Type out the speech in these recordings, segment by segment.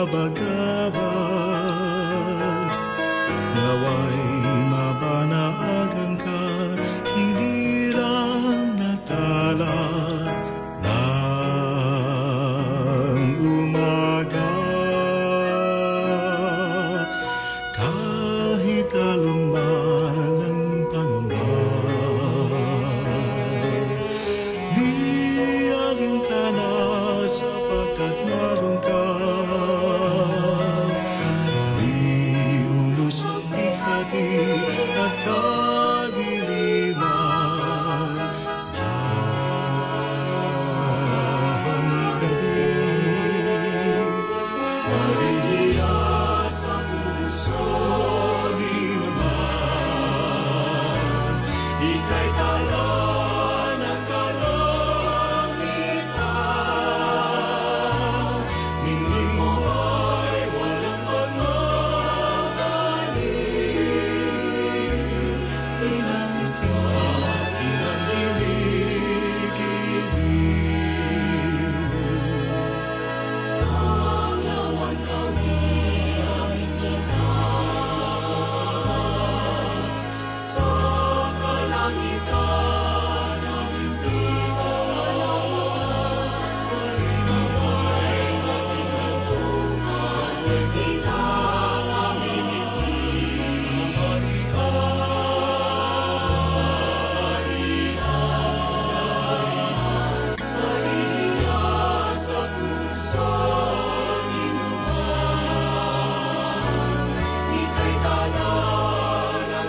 gabagabag, naway mabanaagan ka, hindi lang natala ng umaga. Kahit aluman ang pangamba, di alintana sapagkat naroon ka. Di ulusong ikhati at kadiliman ng gabi. Maria sa puso ni naman, ika'y tala ng kalangitan. Ningning mo ay walang pagmamali, inasisimula, inanginig-ibig. Panglawan kami aming ginagawa, sa kalangitan aming sigawan. Naway maging hantungan, inang aming ngiti. Maria sa puso ni naman, ika'y tala ng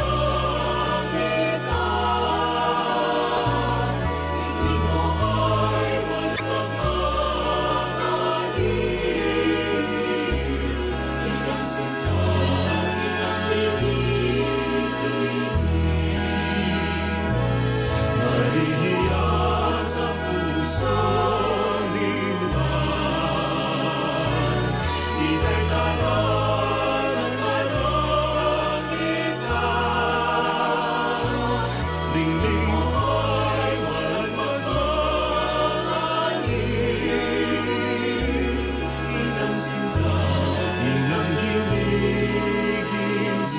kalangitan. Ningning mo ay walang pagmamali, inang sinta, inanginig-ibig. Maria sa puso ni naman, ika'y tala ng kalangitan. Ningning mo ay walang pagmamali, inang sinta, inang ginig-ibig.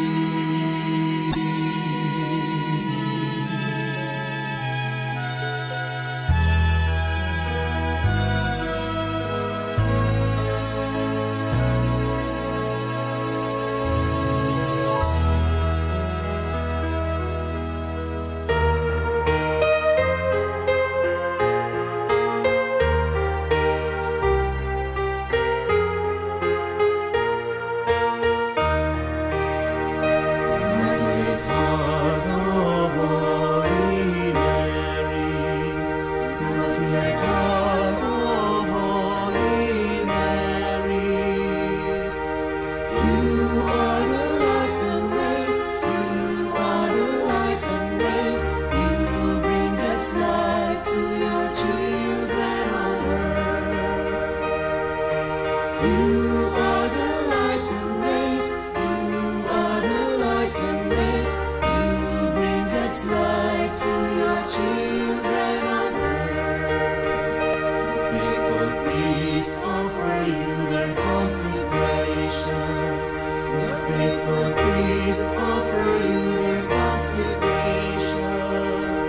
Immaculate Heart of Holy Mary, Immaculate Heart of Holy Mary, you are the light and way, you are the light and way, you bring God's light to your children on earth. You are the light and way, you are the light and way, you bring God's light to your children on earth. Faithful priests offer you their consecration. Your faithful priests offer you their consecration.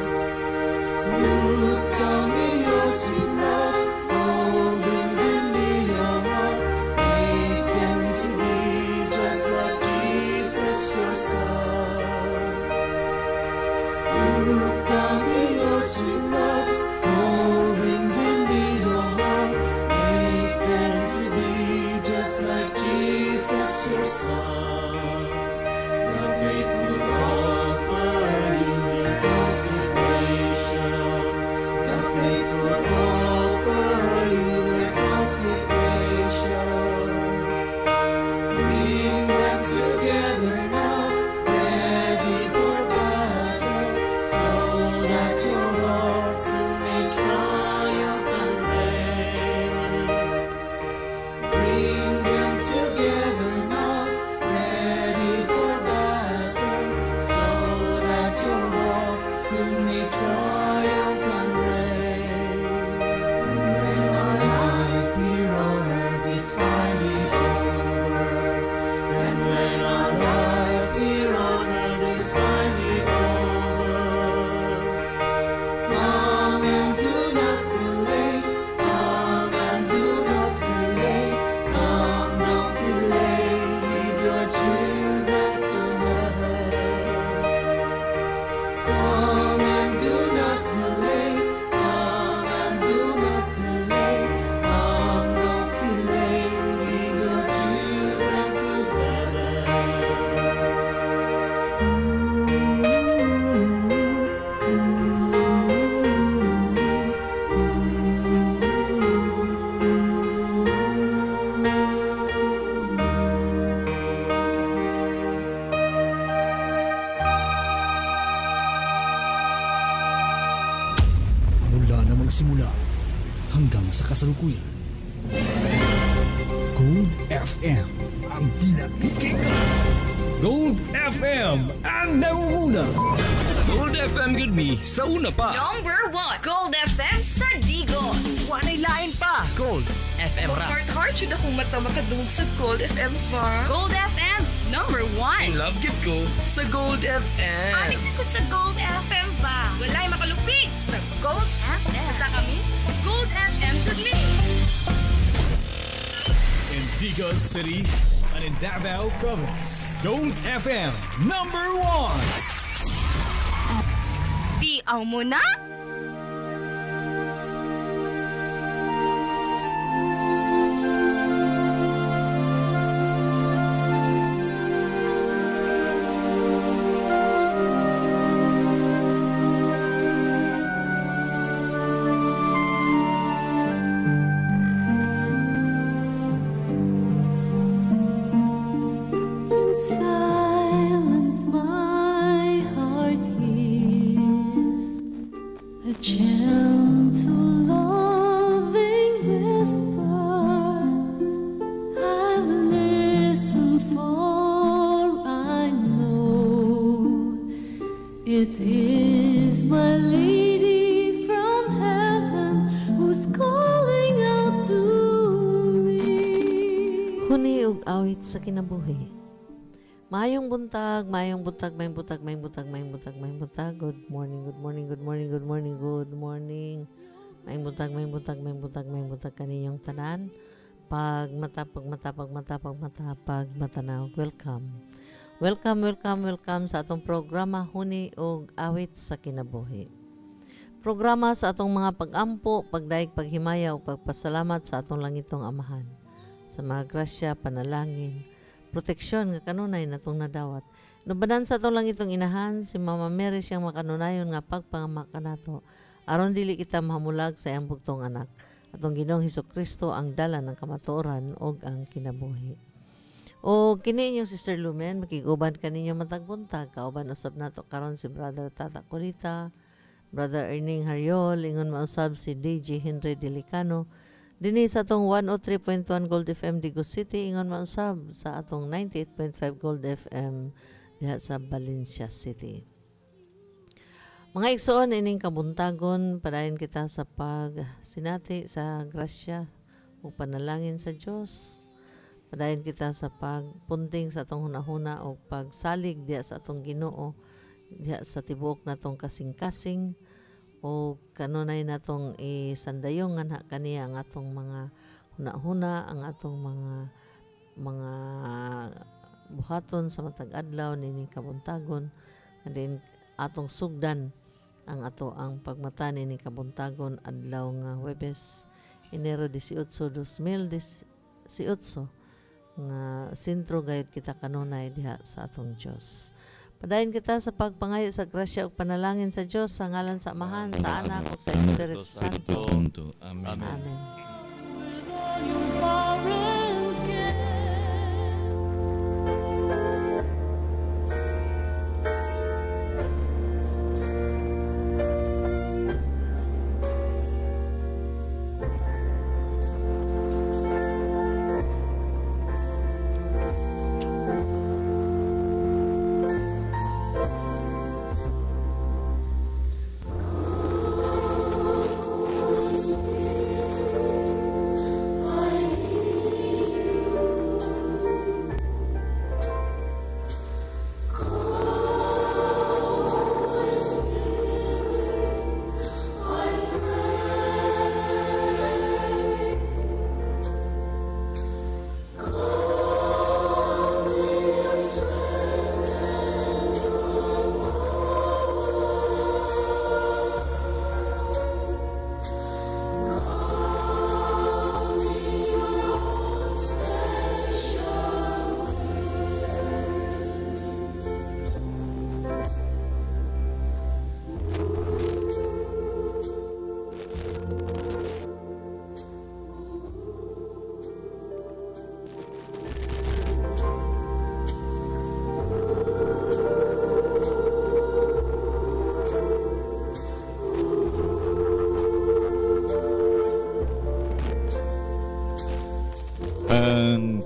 Look down in your sweet love, holding them in your heart, make them to be just like Jesus your Son. Look down in your sweet love, holding them in your heart, make them to be just like Jesus your Son. The faithful offer you their consecration. The faithful offer you their consecration. Bring them together now, ready for battle, so that your hearts may triumph and reign. Bring them together now, ready for battle, so that your hearts may triumph and reign. And when our life here kasalukuyan. Gold FM ang pinakikika. Gold FM ang nangunguna. Gold FM good me sa una pa. Number 1, Gold FM sa Digos. Wanay lain pa. Gold FM ra. Heart yun akong mata makadungog sa Gold FM pa. Gold FM, number 1. Love git ko sa Gold FM. Anik ko sa Gold FM pa. Walay makalupig sa Gold FM. Basta kami, Gold FM to me. In Digos City and in Davao Province, Gold FM number 1. Tiaw mo na? Sa kinabuhi. Mayong buntag. Good morning. Mayong buntag kaninyong tanan. Pag mata, matanaw. Welcome sa atong programa Huni og Awit sa Kinabuhi. Programa sa atong mga pag-ampo, pagdaig, paghimaya o pagpasalamat sa atong langitong amahan. Sa mga grasya, panalangin, proteksyon nga kanunay natong nadawat. Nubadan sa atong lang itong inahan, si Mama Mary siyang makanunayon nga pagpangamak kanato. Aron dili kita mahamulag sa iyang bugtong anak. Atong Ginoong Hesukristo ang dala ng kamatuoran og ang kinabuhi. O kini inyong Sister Lumen, makiguban kaninyo matagbuntag. Kauban usab nato karon si Brother Tata Colita, Brother Erning Hariol, ingon mausab si DJ Henry Delicano. Dini sa atong 103.1 Gold FM Digos City, ingon mausab sa atong 98.5 Gold FM diha sa Valencia City. Mga igsoon, ining kabuntagon, padayon kita sa pagsinati sa grasya o panalangin sa Diyos. Padayon kita sa pagpunting sa atong hunahuna o pagsalig diha sa atong Ginoo, diha sa tibuok natong kasing-kasing, o kanunay natong isandayong nga kaniya ang atong mga hunahuna, ang atong mga buhaton sa matag adlaw nini kabuntagon, and then atong sugdan ang ang pagmata nini kabuntagon adlaw nga Huwebes, Enero 18, 2018 nga sentro gayud kita kanunay diha sa atong Dios. Padayon kita sa pagpangayo sa grasya ug panalangin sa Dios sa ngalan sa Amahan, sa Anak ug sa Espiritu Santo. Amen. Amen.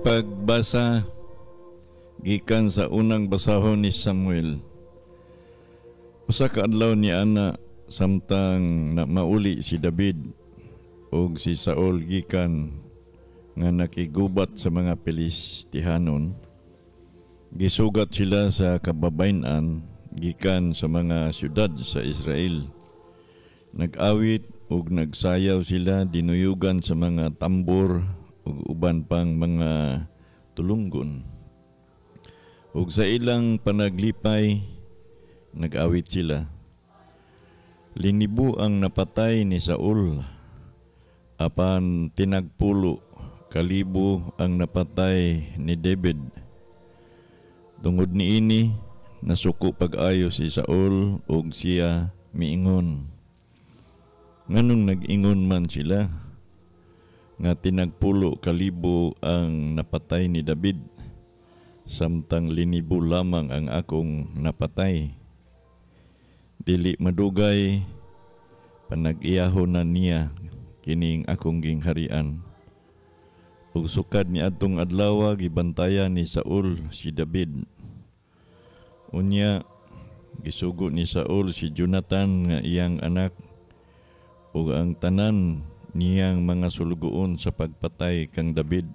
pagbasa gikan sa unang basahon ni Samuel. Usa ka adlaw ni ana samtang na mauli si David ug si Saul gikan nga nakigubat sa mga Pilistihanon. Gisugat sila sa kababayan gikan sa mga syudad sa Israel. Nag-awit ug nagsayaw sila dinuyugan sa mga tambor ug uban pang mga tulunggon. Ug sa ilang panaglipay nag-awit sila. Linibo ang napatay ni Saul, apan tinagpulo kalibo ang napatay ni David. Tungod niini nasuko pag-ayo si Saul ug siya miingon. Nganong nag-ingon man sila nga tinagpulo kalibo ang napatay ni David, samtang linibo lamang ang akong napatay. Dili madugay panag-iyahon na niya kining akong gingharian. Ug sukad ni adtong adlaw gibantayan ni Saul si David. Unya gisugo ni Saul si Jonathan nga iyang anak ug ang tanan niyang mga sulugoon sa pagpatay kang David.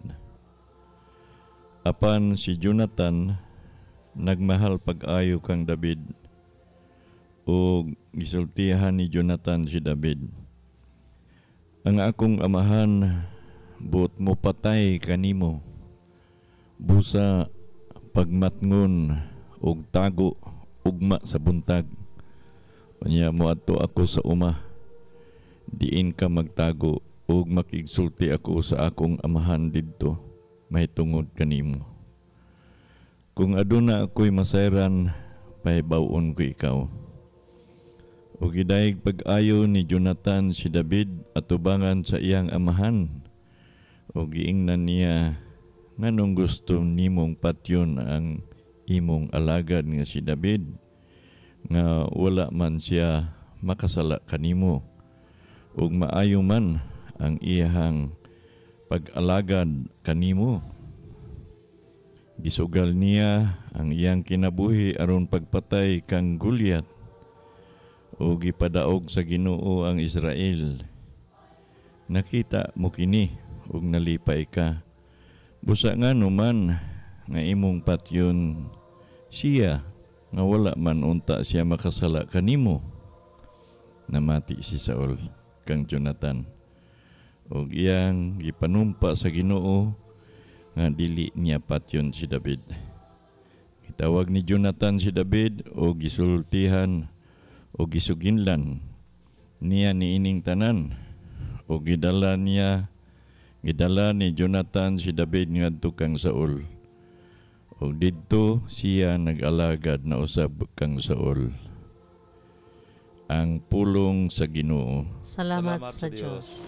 Apan si Jonathan nagmahal pag-ayo kang David ug gisultihan ni Jonathan si David. Ang akong amahan buot mo patay kanimo, busa pagmatngon ug tago ugma sa buntag. Unya mo adto ako sa uma, diin ka magtago ug makigsulti ako sa akong amahan didto mahitungod kanimo. Kung aduna ako'y masayran, pahibaw-on ko ikaw. Ug gidayeg pag-ayo ni Jonathan si David atubangan sa iyang amahan. Ug giingnan niya, nganong gusto nimong patyon ang imong alagad nga si David, nga wala man siya makasala kanimo, ug maayo man ang iyang pag-alagad kanimo. Gisugal niya ang iyang kinabuhi aron pagpatay kang Goliath, ug gipadaog sa Ginoo ang Israel. Nakita mo kini ug nalipay ka. Busa nga numan nga imong patyon siya, nga wala man unta siya makasala kanimo. Namati si Saul kang Jonathan, ug iyang gipanumpa sa Ginoo nga dili niya patyon si David. Gitawag ni Jonathan si David ug gisultihan ug gisuginlan niya niining tanan, ug gidala ni Jonathan si David ngadto kang Saul. Ug didto siya nag-alagad na usab kang Saul. Ang pulong sa Ginoo. Salamat sa Diyos.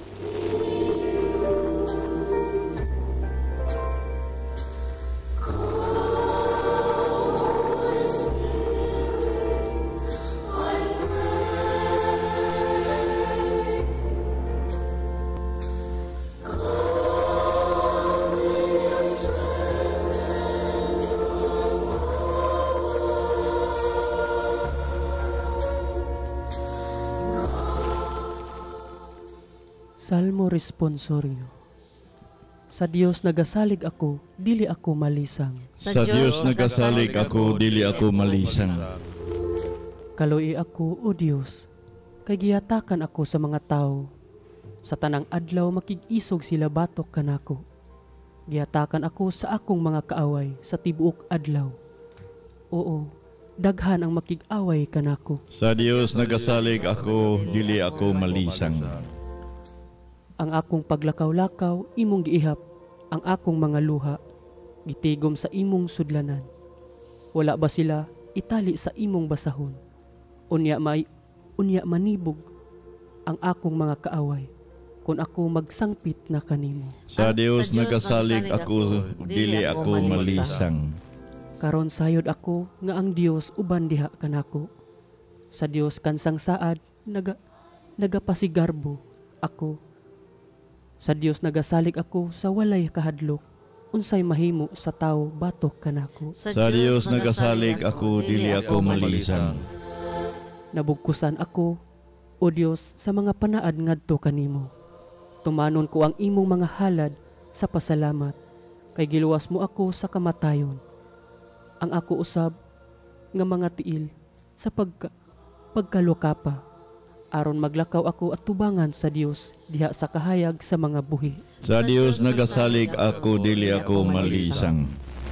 Salmo responsorio. Sa Dios nagasalig ako, dili ako malisang. Sa Dios nagasalig ako, dili ako malisang. Kaloy ako, O Dios, kay gihatakan ako sa mga tao. Sa tanang adlaw makig-isog sila batok kanako. Gihatakan ako sa akong mga kaaway sa tibuok adlaw. Oo, daghan ang makig-away kanako. Sa Dios nagasalig ako, dili ako malisang. Ang akong paglakaw-lakaw, imong giihap, ang akong mga luha, gitigom sa imong sudlanan. Wala ba sila itali sa imong basahon? Unya manibog ang akong mga kaaway, kung ako magsangpit na kanimo. Sa Dios nagasalig ako, dili ako malisang. Karon sayod ako nga ang Dios uban diha kanako. Sa Dios kansang saad nagapasigarbo ako. Sa Dios nagasalig ako sa walay kahadlok. unsay mahimo sa tawo batok kanako. Sa Dios nagasalig ako, dili ako malisan. Nabugkusan ako, O Dios, sa mga panaad ngadto kanimo. Tumanon ko ang imong mga halad sa pasalamat, kay giluwas mo ako sa kamatayon. Ang ako usab nga mga tiil sa pagkalukapa, aron maglakaw ako at tubangan sa Dios diha sa kahayag sa mga buhi. Sa Dios nagasalig ako, dili ako malisang.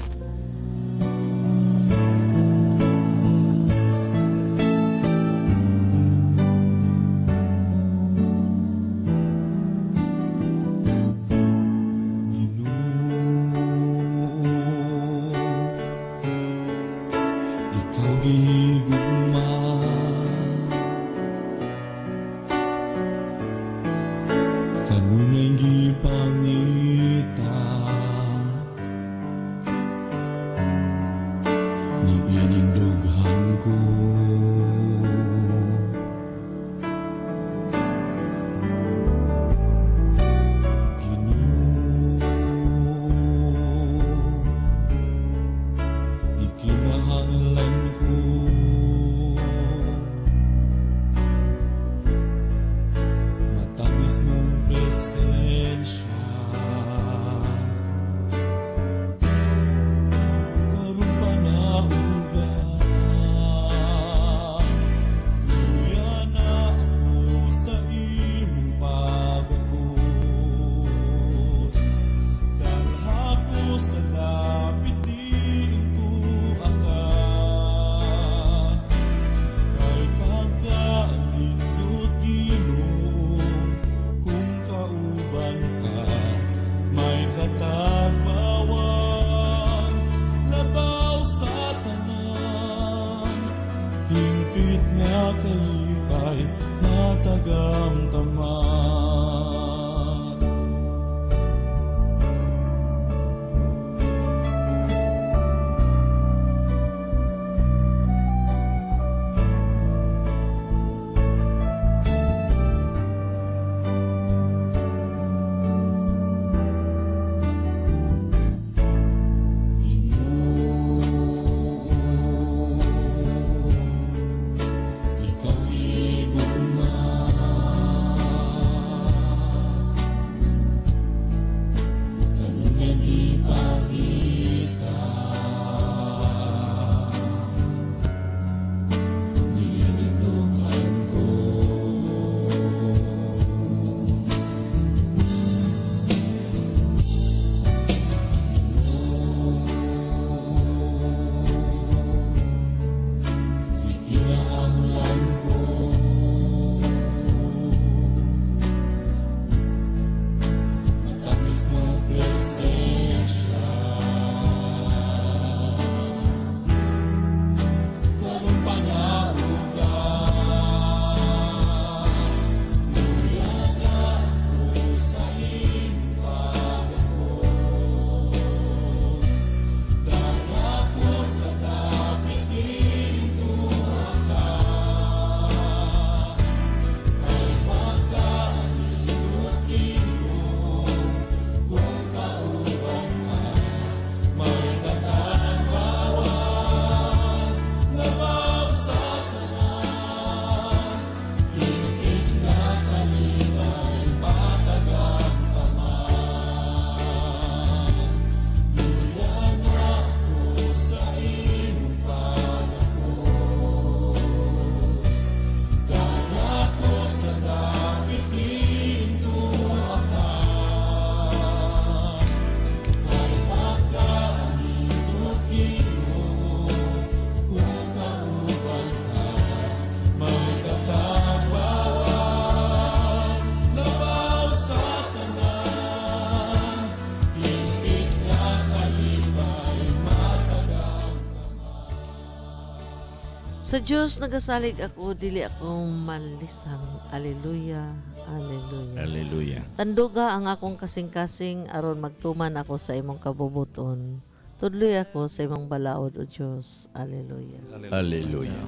Sa Diyos nagasalig ako, dili ako malisang. Alleluia, alleluia. Hallelujah. Tanduga ang akong kasing-kasing aron magtuman ako sa imong kabubuton. Tudloy ako sa imong balaod, O Diyos. Alleluia. Hallelujah.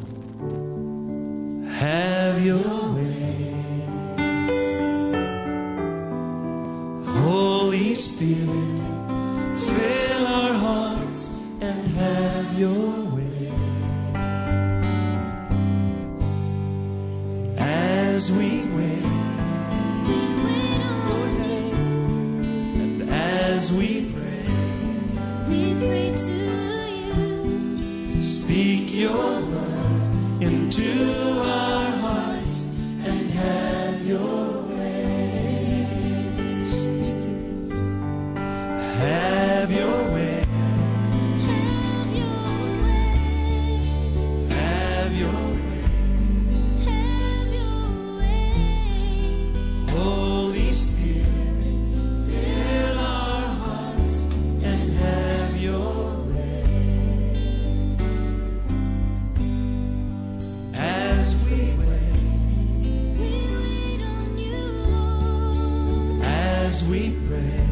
Have your way, Holy Spirit, fill we wait, oh yes, and as we pray to you. speak your word into our hearts and have your way. Speak it. Have your way. Have your way. Holy Spirit, fill our hearts and have your way. As we wait on you, Lord. As we pray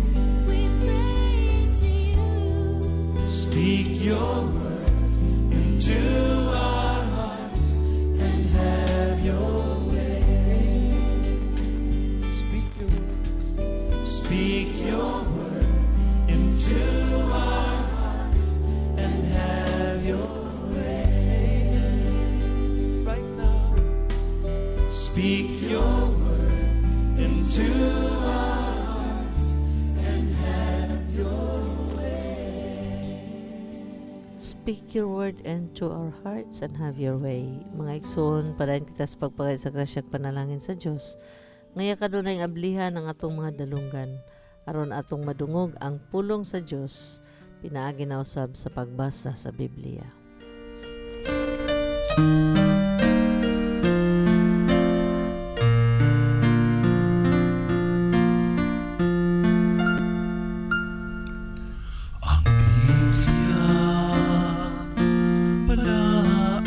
to you. Speak your word into our hearts and have your way. Speak your word. Speak your word into our hearts and have your way. Right now, speak your word into our hearts and have your way. Speak your word into our hearts and have your way. Mga igsoon, padayon kita sa pagpagay sa grasya ug panalangin sa Dios. Ngaya kadunay ablihan ang atong mga dalunggan aron atong madungog ang pulong sa Dios pinaagi na usab sa pagbasa sa Biblia. Ang Biblia, palaan,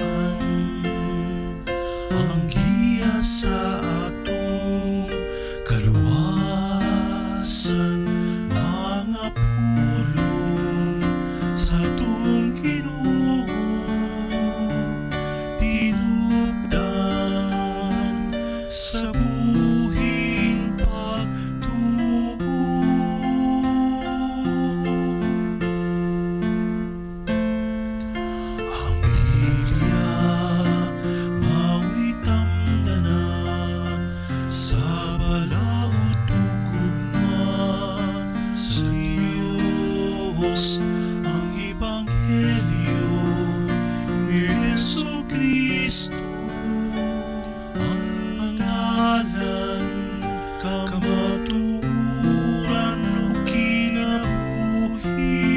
ang giya sa atong kaluwasan, mga pulong sa atong Ginoo, tinupdan sa buhing pagtuo. Ang Biblia, mao'y tamdanan sa balaod tugugma sa Diyos. Ang Ebanghelyo ni Jesucristo, ang ngalan, kamaturan o kinabuhi.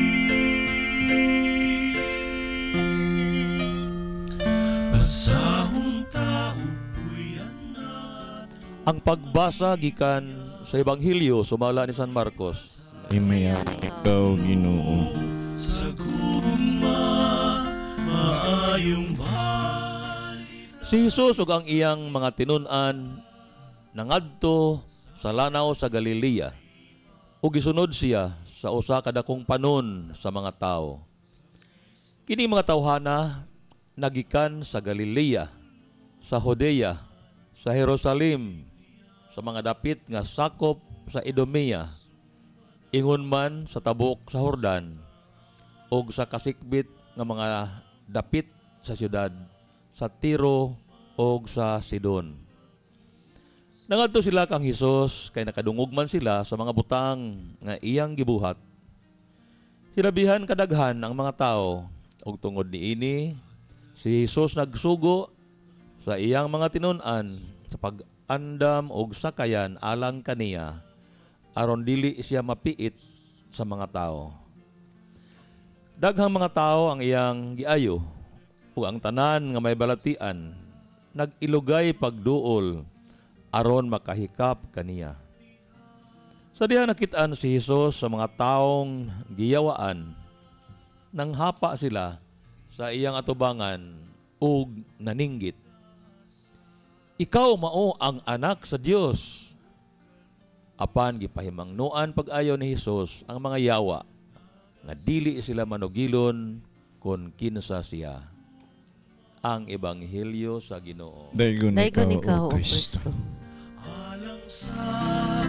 Basahon tao puyan nato. Ang pagbasa gikan sa Ebanghelyo sumala ni San Marcos. Imayan ikaw, Ginoo. Sa gugma, maayong balita. Si Jesus ug ang iyang mga tinun-an nangadto sa lanaw sa Galilea ug gisunod siya sa usa ka dakong panon sa mga tawo. Kini mga tawhana nagikan sa Galilea, sa Judea, sa Jerusalem, sa mga dapit nga sakop sa Idumea, ingon man sa tabok sa Jordan, ug sa kasikbit nga mga dapit sa syudad, sa Tiro ug sa Sidon. Nangadto sila kang Hesus kay nakadungog man sila sa mga butang nga iyang gibuhat. Hirabihan kadaghan ang mga tao ug tungod niini si Hesus nagsugo sa iyang mga tinun-an sa pag-andam ug sakayan alang kaniya aron dili siya mapiit sa mga tao. Daghang mga tao ang iyang giayo ug ang tanan nga may balatian nag-ilugay pagduol aron makahikap kaniya. Sa diha nakit-an si Hesus sa mga taong giyawaan, nang hapa sila sa iyang atubangan ug naninggit. Ikaw mao ang anak sa Dios. Apan gipahimangnuan pag-ayo ni Hesus ang mga yawa nga dili sila manugilon kun kinsa siya. Ang Ebanghelyo sa Ginoo. Daigon ikaw, O Kristo. Alang sa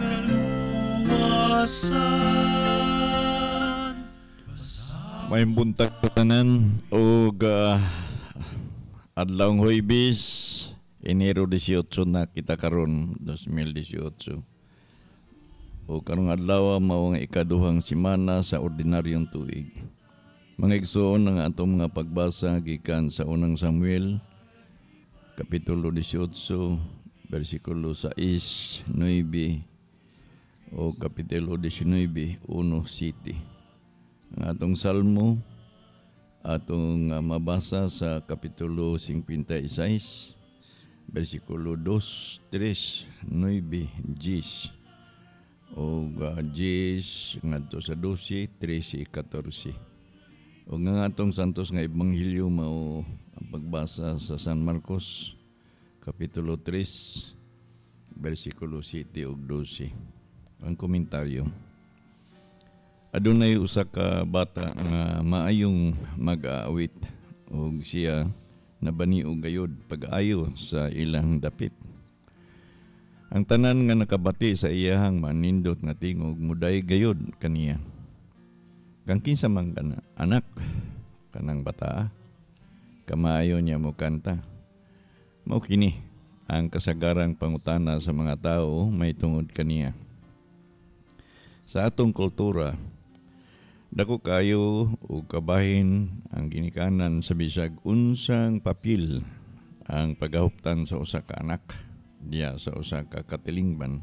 kaluwasan. May buntag sa tanan o adlawng Huwebes Enero 18 na kita karon 2018. O karong adlaw mao nga ikaduhang semana sa ordinaryong tuig. Mga igsoon ang atong mga pagbasa gikan sa unang Samuel kapitulo 18 bersikulo 6, 9 o kapitulo 19, 1, 7. Ang atong salmo atong mabasa sa kapitulo 56 bersikulo 2, 3, 9, 10 o 10 ngadto sa 12, 13, 14. O nga atong santos nga ebanghelyo mao ang pagbasa sa San Marcos kapitulo 3 bersikulo 7 ug 12. Ang komentaryo: adunay usa ka bata nga maayong mag-aawit ug siya nabaniog gayud pag-ayo sa ilang dapit. Ang tanan nga nakabati sa iyahang manindot nga tingog muday gayud kaniya. Kang kinsa man kana anak kanang bata, kamaayo niya mo kanta. Mao kini ang kasagarang pangutana sa mga tao may tungod kaniya. Sa atong kultura, dako kayo o kabahin ang ginikanan sa bisag unsang papil ang paghahuptan sa usa ka anak diya sa usa ka katilingban.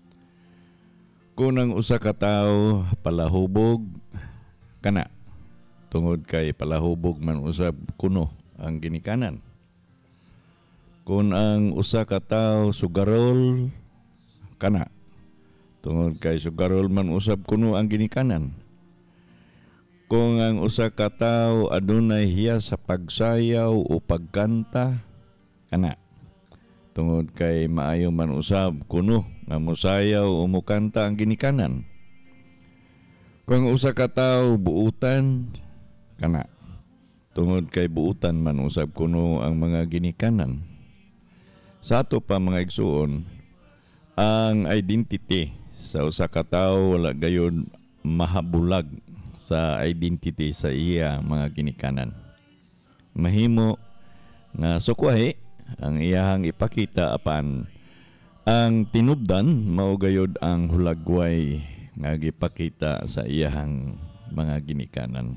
Kung ang usa ka tawo palahubog kana, tungod kay palahubog man usab kuno ang ginikanan. Kung ang usa ka tawo sugarol kana, tungod kay sugarol man usab kuno ang ginikanan. Kung ang usa ka tawo adunay hiya sa pagsayaw o pagkanta kana, tungod kay maayo man usab kuno nga mosayaw o mukanta ang ginikanan. Kung usa ka tawo buutan kana, tungod kay buutan man usab kuno ang mga ginikanan. Sa ato pa mga igsuon, ang identity sa usa ka tawo wala gayud mahabulag sa identity sa iya mga ginikanan. Mahimo nga sukwahi ang iyahang ipakita apan ang tinubdan mao gayud ang hulagway nga gipakita sa iyahang mga ginikanan.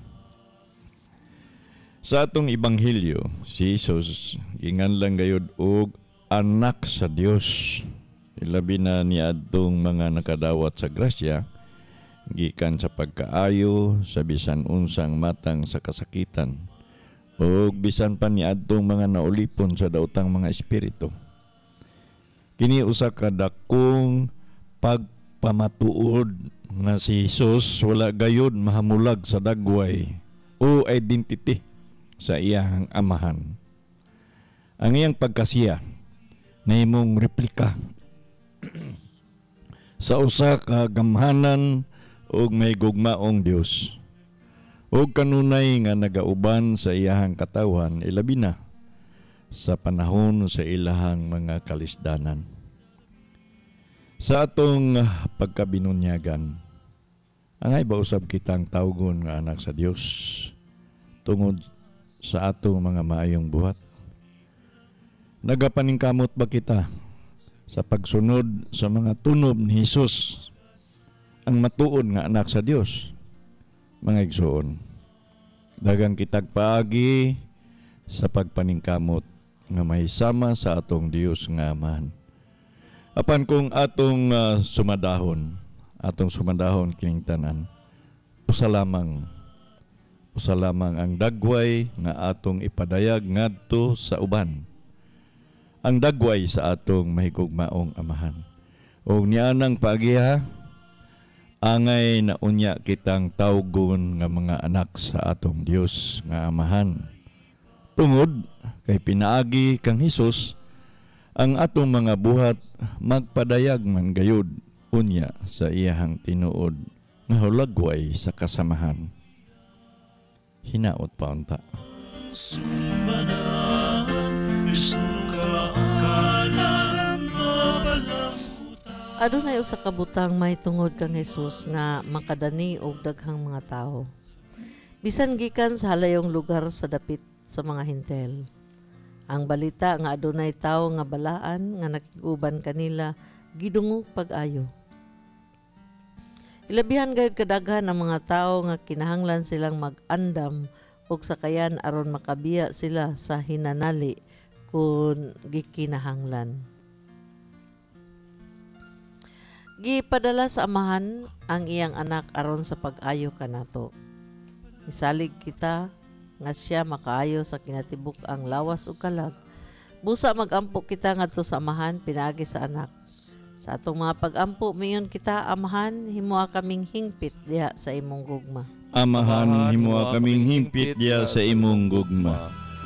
Sa atong ebanghelyo, si Jesus ginganlang gayud og anak sa Dios. Ilabi na niadtong mga nakadawat sa grasya gikan sa pagkaayo sa bisan unsang matang sa kasakitan o bisan pa niadtong mga naulipon sa daotang mga espiritu. Kini usa ka dakong pagpamatuod nga si Jesus wala gayud mahamulag sa dagway o identity sa iyang amahan. Ang iyang pagkasiya nahimong replika sa usa ka gamhanan ug may gugmaong Dios. Ug kanunay nga nagauban sa iyahang katawan ilabi na sa panahon sa ilahang mga kalisdanan. Sa atong pagkabinunyagan, angay ba usab kitang tawgon nga anak sa Dios tungod sa atong mga maayong buhat? Nagapaningkamot ba kita sa pagsunod sa mga tunob ni Jesus ang matuod nga anak sa Dios? Mga igsoon, dagang kitag paagi sa pagpaningkamot nga mahisama sa atong Dios nga Amahan. Apan kung atong sumadahon kining tanan, usa lamang ang dagway nga atong ipadayag ngadto sa uban. Ang dagway sa atong mahigugmaong Amahan. O nianang paagiha, angay na unya kitang tawgon nga mga anak sa atong Dios nga Amahan. Tungod kay pinaagi kang Hesus ang atong mga buhat magpadayag man gayud unya sa iyahang tinuod nga hulagway sa kasamahan. Hinaot pa unta. Adunay usa ka butang may tungod kang Hesus nga makadani og daghang mga tawo. Bisan gikan sa halayong lugar sa dapit sa mga hintel. Ang balita nga adunay tawo nga balaan nga nakiguban kanila gidungog pag-ayo. Ilabihan gayud kadaghan ang mga tawo nga kinahanglan silang mag-andam og sakayan aron makabiya sila sa hinanali kung gikinahanglan. Gipadala sa amahan ang iyang anak aron sa pag-ayo kanato. Misalig kita nga siya makaayo sa kinatibuk ang lawas ug kalag. Busa magampo kita ngadto sa amahan pinaagi sa anak. Sa atong mga pag-ampo miyon kita amahan himuha kaming hingpit diha sa imong gugma. Amahan, himuha kaming himpit diya sa imong gugma.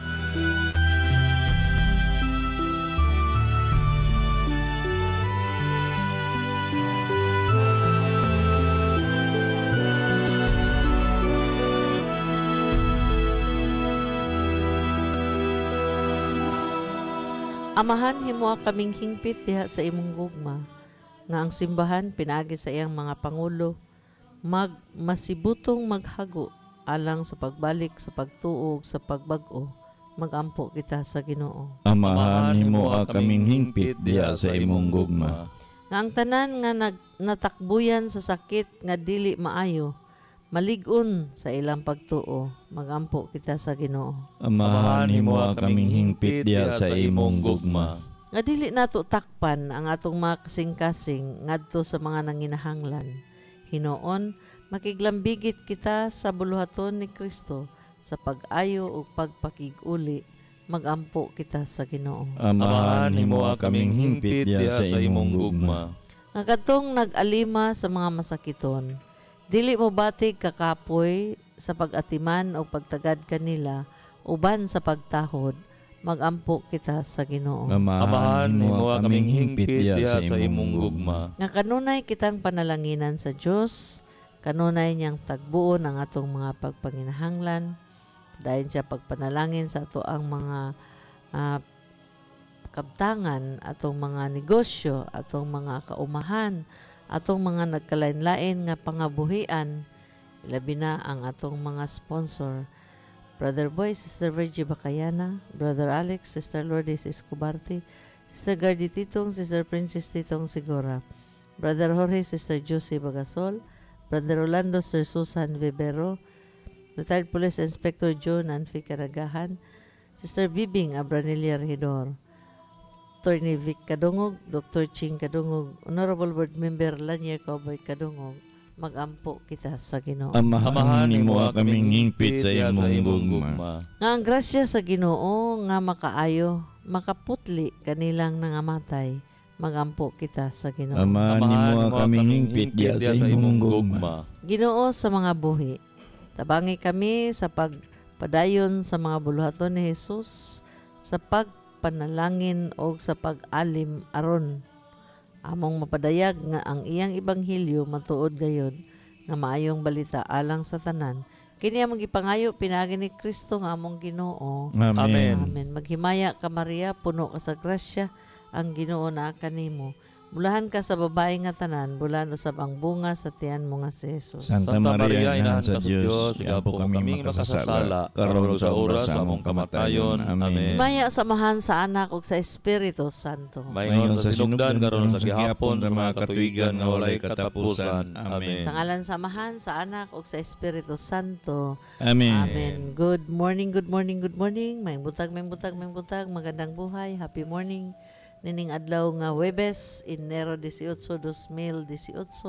Amahan himuha kaming hingpit diha sa imong gugma, nga ang simbahan pinaagi sa iyang mga pangulo, masibutong maghago alang sa pagbalik sa pagtuog sa pagbag-o, magampo kita sa Ginoo. Amahan, himuha kaming hingpit diya sa imong gugma. Nga ang tanan nga natakbuyan sa sakit nga dili maayo, malig-on sa ilang pagtuo, magampo kita sa Ginoo. Amahan, himuha kaming hingpit diya sa imong gugma. Nga dili nato takpan ang atong mga kasing-kasing ngadto sa mga nanginahanglan. Hinoon, makiglambigit kita sa buluhaton ni Kristo sa pag-ayo o pagpakig-uli, magampo kita sa Ginoo. Amahan, himuha kaming hingpit diya sa imong gugma. Nga kadtong nag-alima sa mga masakiton, dili mo batig kakapoy sa pag-atiman o pagtagad kanila uban sa pagtahod, magampo kita sa Ginoo. Amahan, himuha kaming hingpit diya sa imong gugma. Nga kanunay kitang panalanginan sa Dios, kanunay niyang tagbuon ang atong mga pagpanginahanglan, dayon siya pagpanalangin sa ato ang mga kabtangan, atong mga negosyo, atong mga kaumahan, atong mga nagkalain-lain nga pangabuhian, ilabi na ang atong mga sponsor. Brother Boy, Sister Virgie Bacayana, Brother Alex, Sister Lourdes Escobarte, Sister Gardy Titong, Sister Princess Titong Sigora, Brother Jorge, Sister Josie Bagasol, Brother Rolando, Sister Susan Vivero, Retired Police Inspector John Anfi Karagahan, Sister Bibing Abranilia Regidor, Attorney Vic Kadungog, Dr. Ching Kadungog, Honorable Board Member Lanier Cowboy Kadungog, magampo kita sa Ginoo. Amahan, himuha kaming hingpit sa imong gugma. Nga ang grasya sa Ginoo nga makaayo, makaputli kanilang nangamatay, magampo kita sa Ginoo. Amahan, himuha kaming hingpit diya sa imong gugma. Ginoo sa mga buhi, tabangi kami sa pagpadayon sa mga buluhaton ni Jesus, sa pagpanalangin o sa pag-alim aron among mapadayag nga ang iyang ibanghilyo matuod gayod nga maayong balita alang sa tanan. Kini among gipangayo pinaagi ni Kristo nga among Ginoo. Amen. Amen. Maghimaya ka Maria, puno ka sa grasya, ang Ginoo naa kanimo. Bulahan ka sa babae nga tanan, bulan usab ang bunga sa tiyan mo nga si Jesus. Santa Maria, Inahan sa Diyos, igapo kami makasasala, karon sa oras sa among kamatayon. Amen. Himaya samahan sa anak ug sa Espiritu Santo. Mayon sa sinugdan karon sa gihapon sa mga katuigan nga walay katapusan. Amen. Sa ngalan samahan sa anak ug sa Espiritu Santo. Amen. Amen. Good morning, good morning, good morning. May butag, magandang buhay. Happy morning. Nining adlaw nga Huwebes, Enero 18, 2018.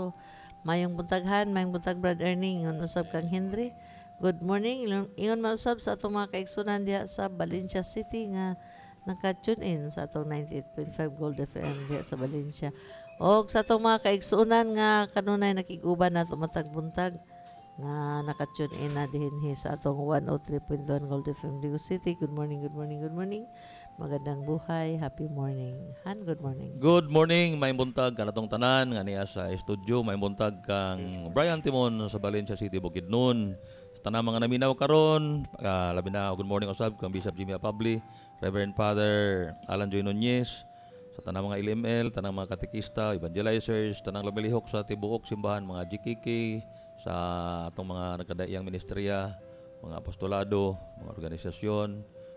Mayong buntaghan, mayong buntag Brad Erning, ingon usab kang Henry. Good morning, ingon mausab sa atong mga kaigsunan diha sa Valencia City nga naka-tune in sa atong 98.5 Gold FM diha sa Valencia. O sa atong mga kaigsunan nga kanunay nakiguban nato matag buntag nga naka-tune in na dihinhi sa atong 103.1 Gold FM Digo City. Good morning, good morning, good morning. Magandang buhay, happy morning. Han, good morning. Good morning, may buntag kanatong tanan nga niya sa studio, may buntag kang Brian Timon sa Valencia City, Bukidnon. Sa tanang mga naminaw karon, labi na good morning usab kang Bishop Jimmy Apabli, Reverend Father Alan Joy Nunez, sa tanang mga LML, tanang mga katekista, evangelizers, tanang lamilihok sa tibuok simbahan, mga GKK, sa atong mga nagkadaiyang ministerya, mga apostolado, mga organisasyon,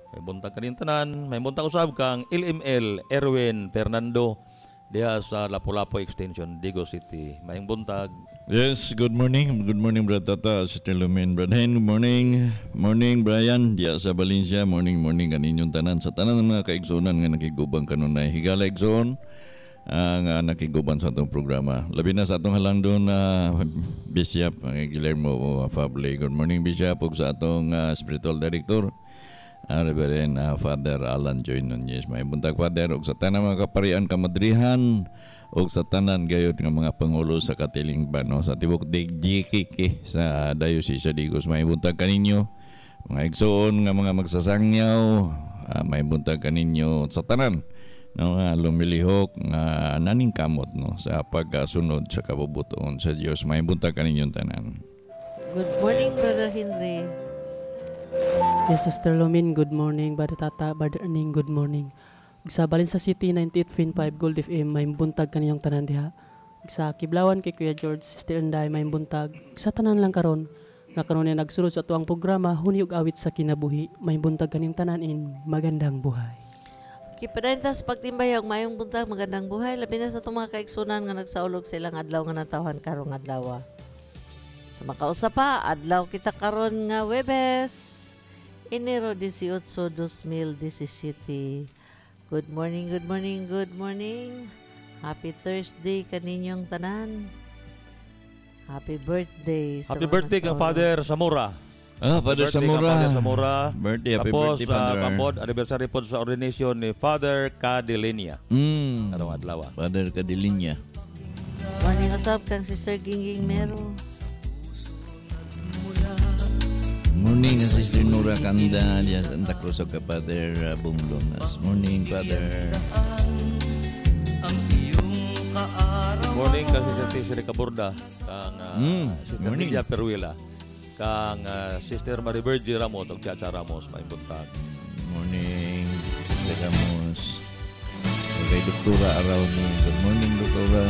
May buntag kanin tanan, may buntag usab kang LML Erwin Fernando diha sa Lapu-Lapu Extension, Digo City. May buntag. Yes, good morning. Good morning, Brad Tata, Sister Lumen, Brad Hen. Good morning. Morning, Brian. Diya sa Valencia. Morning kaninyong tanan. Sa tanan ng mga kaigsunan nga nakigubang kanunay. Higala igsoon nga nakiguban sa atong programa. Labi na sa atong halangdon na Bishop Guillermo Fable. Good morning, Bishop. Ug sa atong spiritual director, Reverend Father Alan Joy Nunez. May buntag, Father. Ug sa tanan mga kaparian kamadrihan, ug sa tanan gayud nga mga pangulo sa Katilingban, no, sa tibok DGKK sa Diocese sa Digos. May buntag kaninyo mga igsoon nga mga magsasangyaw, may buntag kaninyo sa tanan, no, nga lumilihok nga naningkamot, no, sa pagsunod sa kabubuton sa Dios. May buntag kaninyong tanan. Good morning, Brother Henry. Yes, Sister Lumin, good morning. Brother Tata, Brother Erning, good morning. Sa Balinsa City 98.5 Gold FM, may buntag kaniyong tanan diha. Sa Kiblawan kay Kuya George, Sister Enday, may buntag. Sa tanan lang karon nga karon nagsulod sa tuang programa Huni ug Awit sa Kinabuhi, may buntag kaniyong tanan in magandang buhay. Kipadentas pagtimbay og mayong buntag, magandang buhay, labi na sa itong mga kaigsunan nga nagsaulog silang adlaw nga natawhan karong adlaw. Sa makausa pa, adlaw kita karon nga Webes, Enero 18, 2017. Good morning. Happy Thursday kaninyong tanan. Happy birthday. Happy birthday kang Father Samura. Father Samura. Birthday, happy birthday, Father. Tapos, anniversary po sa ordination ni Father Cadilinia. Karong adlaw. Father Cadilinia. Morning usab kang Sister Gingging Mero. Morning, Sister Nora Canda diya sa Santa Cruz of Father Bunglonas. Morning, Father. Morning kang Sister Tisri Caburda, kang Sister Lidia Peruela, kang Sister Maribergi Ramos, ug Chacha Ramos, may buntag. Morning, Sister Ramos. Kay Doktora Arauni. Good morning, Doktora.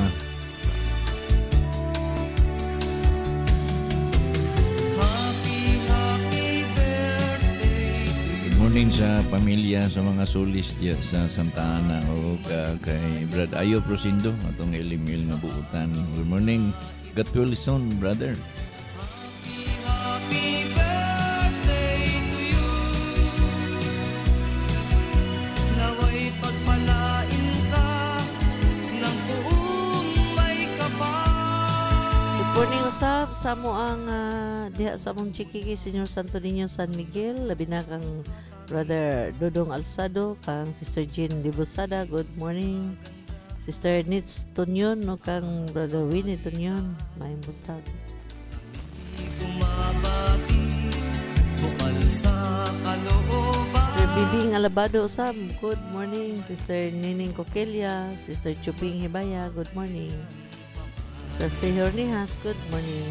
Morning sa pamilya, sa mga sulis diya sa Santa Ana o kay Brad Ayo Prosindo atong ilimil nga buutan. Good morning, God Wilson, brother. Happy birthday to you. Naway pagpalain ka ng buong may kapal. Good morning usab sa mo ang diha sa mong chikiki Senyor Santo Niño San Miguel, labi na kang Brother Dodong Alsado, kang Sister Jean Libosada, good morning. Sister Nitz Tunyon, no, kang Brother Winnie Tunyon, may buntag. Sister Bibing Alabado usab, good morning. Sister Nining Coquelia, Sister Chuping Hibaya, good morning. Sister Fihornihas, good morning.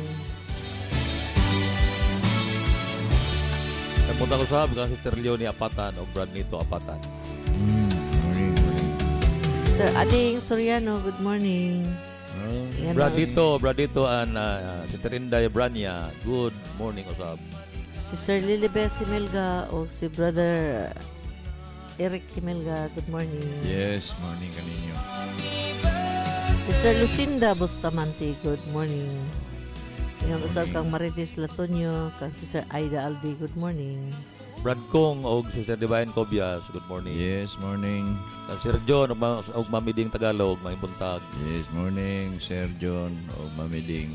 Nagpunta ko sa kang Sister Leonie Apatan o Brad Nito Apatan. Morning. Sir Ading Soriano, good morning. Brad Dito and Sister Inday Brania, good morning usab. Sister Lilibeth Himelga o si Brother Eric Himelga, good morning. Yes, morning kaninyo. Sister Lucinda Bustamante, good morning. Yung usab kang Marites Latonio, kang Sister Aida Aldi, good morning. Brad Kong o Sister Divine Cobias, good morning. Yes, morning. Sir John o Mamiding Tagalog, may buntag. Yes, morning, Sir John o Mamiding.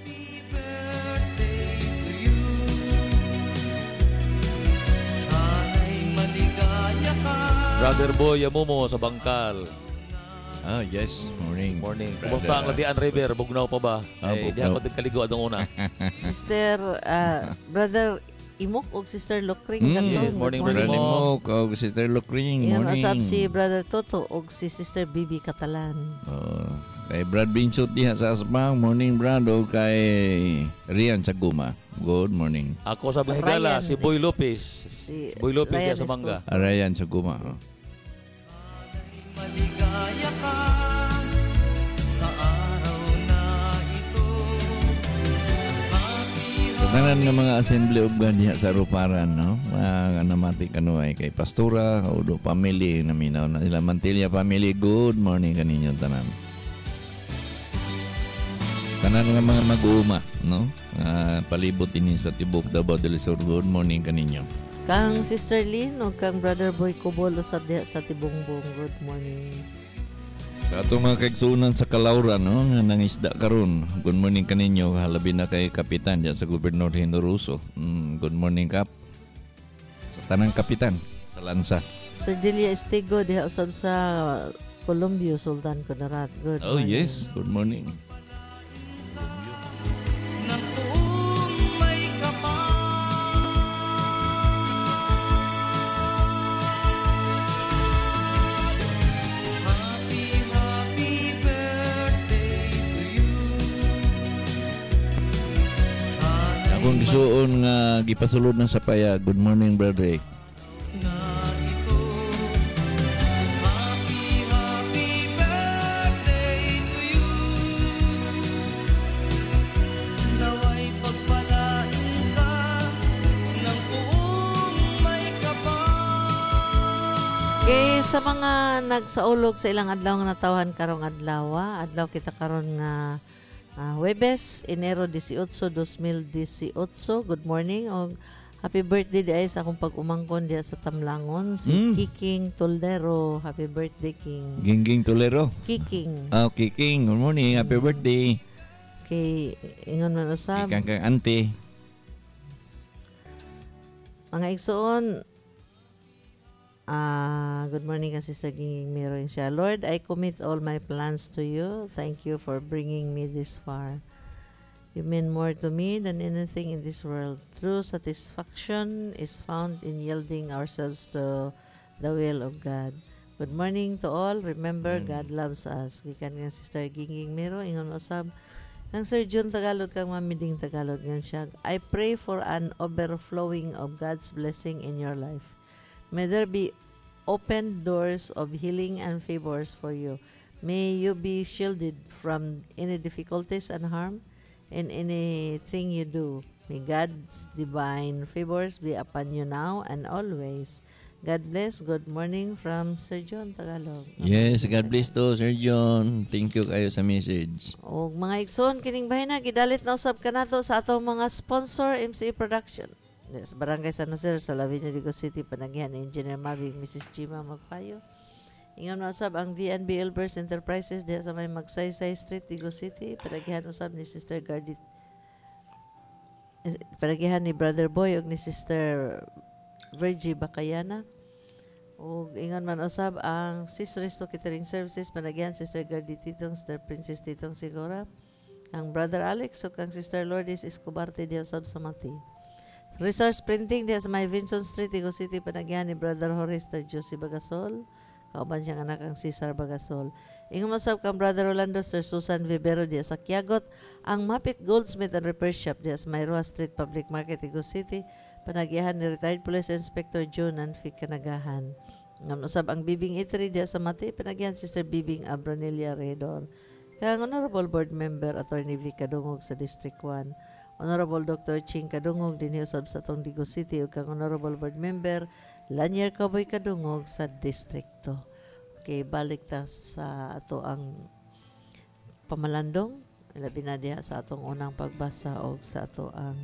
Brother Boy Yamumo sa Bangkal. Yes, morning. Kumusta ang Latian River? Bugnaw pa ba? Di ako kaligo adong una. Sister Brother Imok o Sister Lokring. Yes, morning, Brother Imok o Sister Lokring. Yan, Morning. usab si Brother Toto o si Sister Bibi Catalan. Kay Brad Binsot diha sa Asbang. Morning, Brad. O kay Rian Saguma. Good morning. Ako sa Bahigala, si Boy Lopez. Boy Lopez diya sa Mangga. Rian Saguma. Maligaya ka sa araw na ito. Tanan nga mga Assembly of God diha sa Ruparan, no? Mga namati kanuay kay Pastora, Kaudo family, naminaw na sila Mantilla family. Good morning kaninyo tanan. Tanan nga mga mag-uuma, no? Palibot ini sa Tibok Davao del Sur. Good morning kaninyo. Kang Sister Lynn o kang Brother Boy Cubol usab diha sa Tibongbong. Good morning. Sa atong mga kaigsunan sa Calauran, no, nga nangisda karon. Good morning kaninyo, halabi na kay Kapitan diyan sa Gobernador Hinoruso. Good morning, Kap. Sa tanang Kapitan sa Lansa. Sister Delia Estigo diha usab sa Columbio, Sultan Kudarat. Good Oh, morning. yes. Good morning. Nang kung may Happy, happy birthday to you. Sana'y Akong gisuon nga gipasulod na sa paya. Good morning, brother. na ito. Happy, happy birthday to you. Nawa'y pagpalain ka ng buong may kapal. Kay sa mga nagsaulog sa ilang adlaw nga natawhan karong adlaw, adlaw kita karon nga Huwebes, Enero 18, 2018. Good morning o happy birthday di ay sa akong pag-umangkon diya sa Tamlangon, si Kiking Toldero. Happy birthday, King. Gingging Tolero. Kiking. Okay, King. Good morning. Happy birthday. Kay ingon man usab. Ikang kang auntie. Mga igsoon, good morning ka Sister Ginging Miroin siya. Lord, I commit all my plans to you. Thank you for bringing me this far. You mean more to me than anything in this world. True satisfaction is found in yielding ourselves to the will of God. Good morning to all. Remember, God loves us. Gikan nga Sister Ginging Miro, ingon usab. Nang Sir John Tagalog kang mamiding Tagalog nga siya. I pray for an overflowing of God's blessing in your life. May there be open doors of healing and favors for you. May you be shielded from any difficulties and harm in anything you do. May God's divine favors be upon you now and always. God bless. Good morning from Sir John Tagalog. Yes, God bless to, Sir John. Thank you kayo sa message. O mga igsoon, kining bahin na, gidalit na usab ka nato sa atong mga sponsor, MCE Production. Sa Barangay San Jose, sa Lavinia, Digo City, panagihan ni Engineer Maving, Mrs. Chima Magpayo. Ingon na usab ang V&B Elbers Enterprises diha sa may Magsaysay Street, Digo City, panagihan usab ni Sister Gardit. Panagihan ni Brother Boy ug ni Sister Virgie Bacayana. Ug ingon man usab ang Sis Resto Catering Services, panagihan Sister Gardit Titong, Sister Princess Titong Sigora. Ang Brother Alex ug ang Sister Lourdes Escobarte diha usab sa Mati. Resource Printing diya sa may Vinson Street, Digo City, panagihan ni Brother Horace Josie Bagasol. Kauban siyang anak ang Cesar Bagasol. Ingon masab kang Brother Rolando, Sir Susan Vivero diya sa Quiagot. Ang Mapit Goldsmith and Repair Shop diya sa may Roa Street Public Market, Digo City, panagihan ni Retired Police Inspector June Anfic Kanagahan. Ingon masab ang Bibing Eatery diya sa Mati, panagihan Sister Bibing Abronilia Redor. Kang Honorable Board Member Attorney V. Kadungog sa District 1. Honorable Dr. Ching Kadungog din usab sa tong Digo City ug kang Honorable Board Member Lanier Kaboy Kadungog sa District 2. Okay, balik ta sa ato ang pamalandong, labi na diha sa atong unang pagbasa og sa ato ang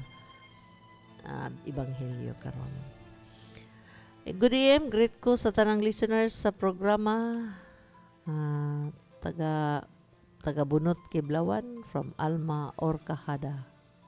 ebanghelyo karon. Good AM, greet ko sa tanang listeners sa programa taga Bunot Kiblawan from Alma or Kahada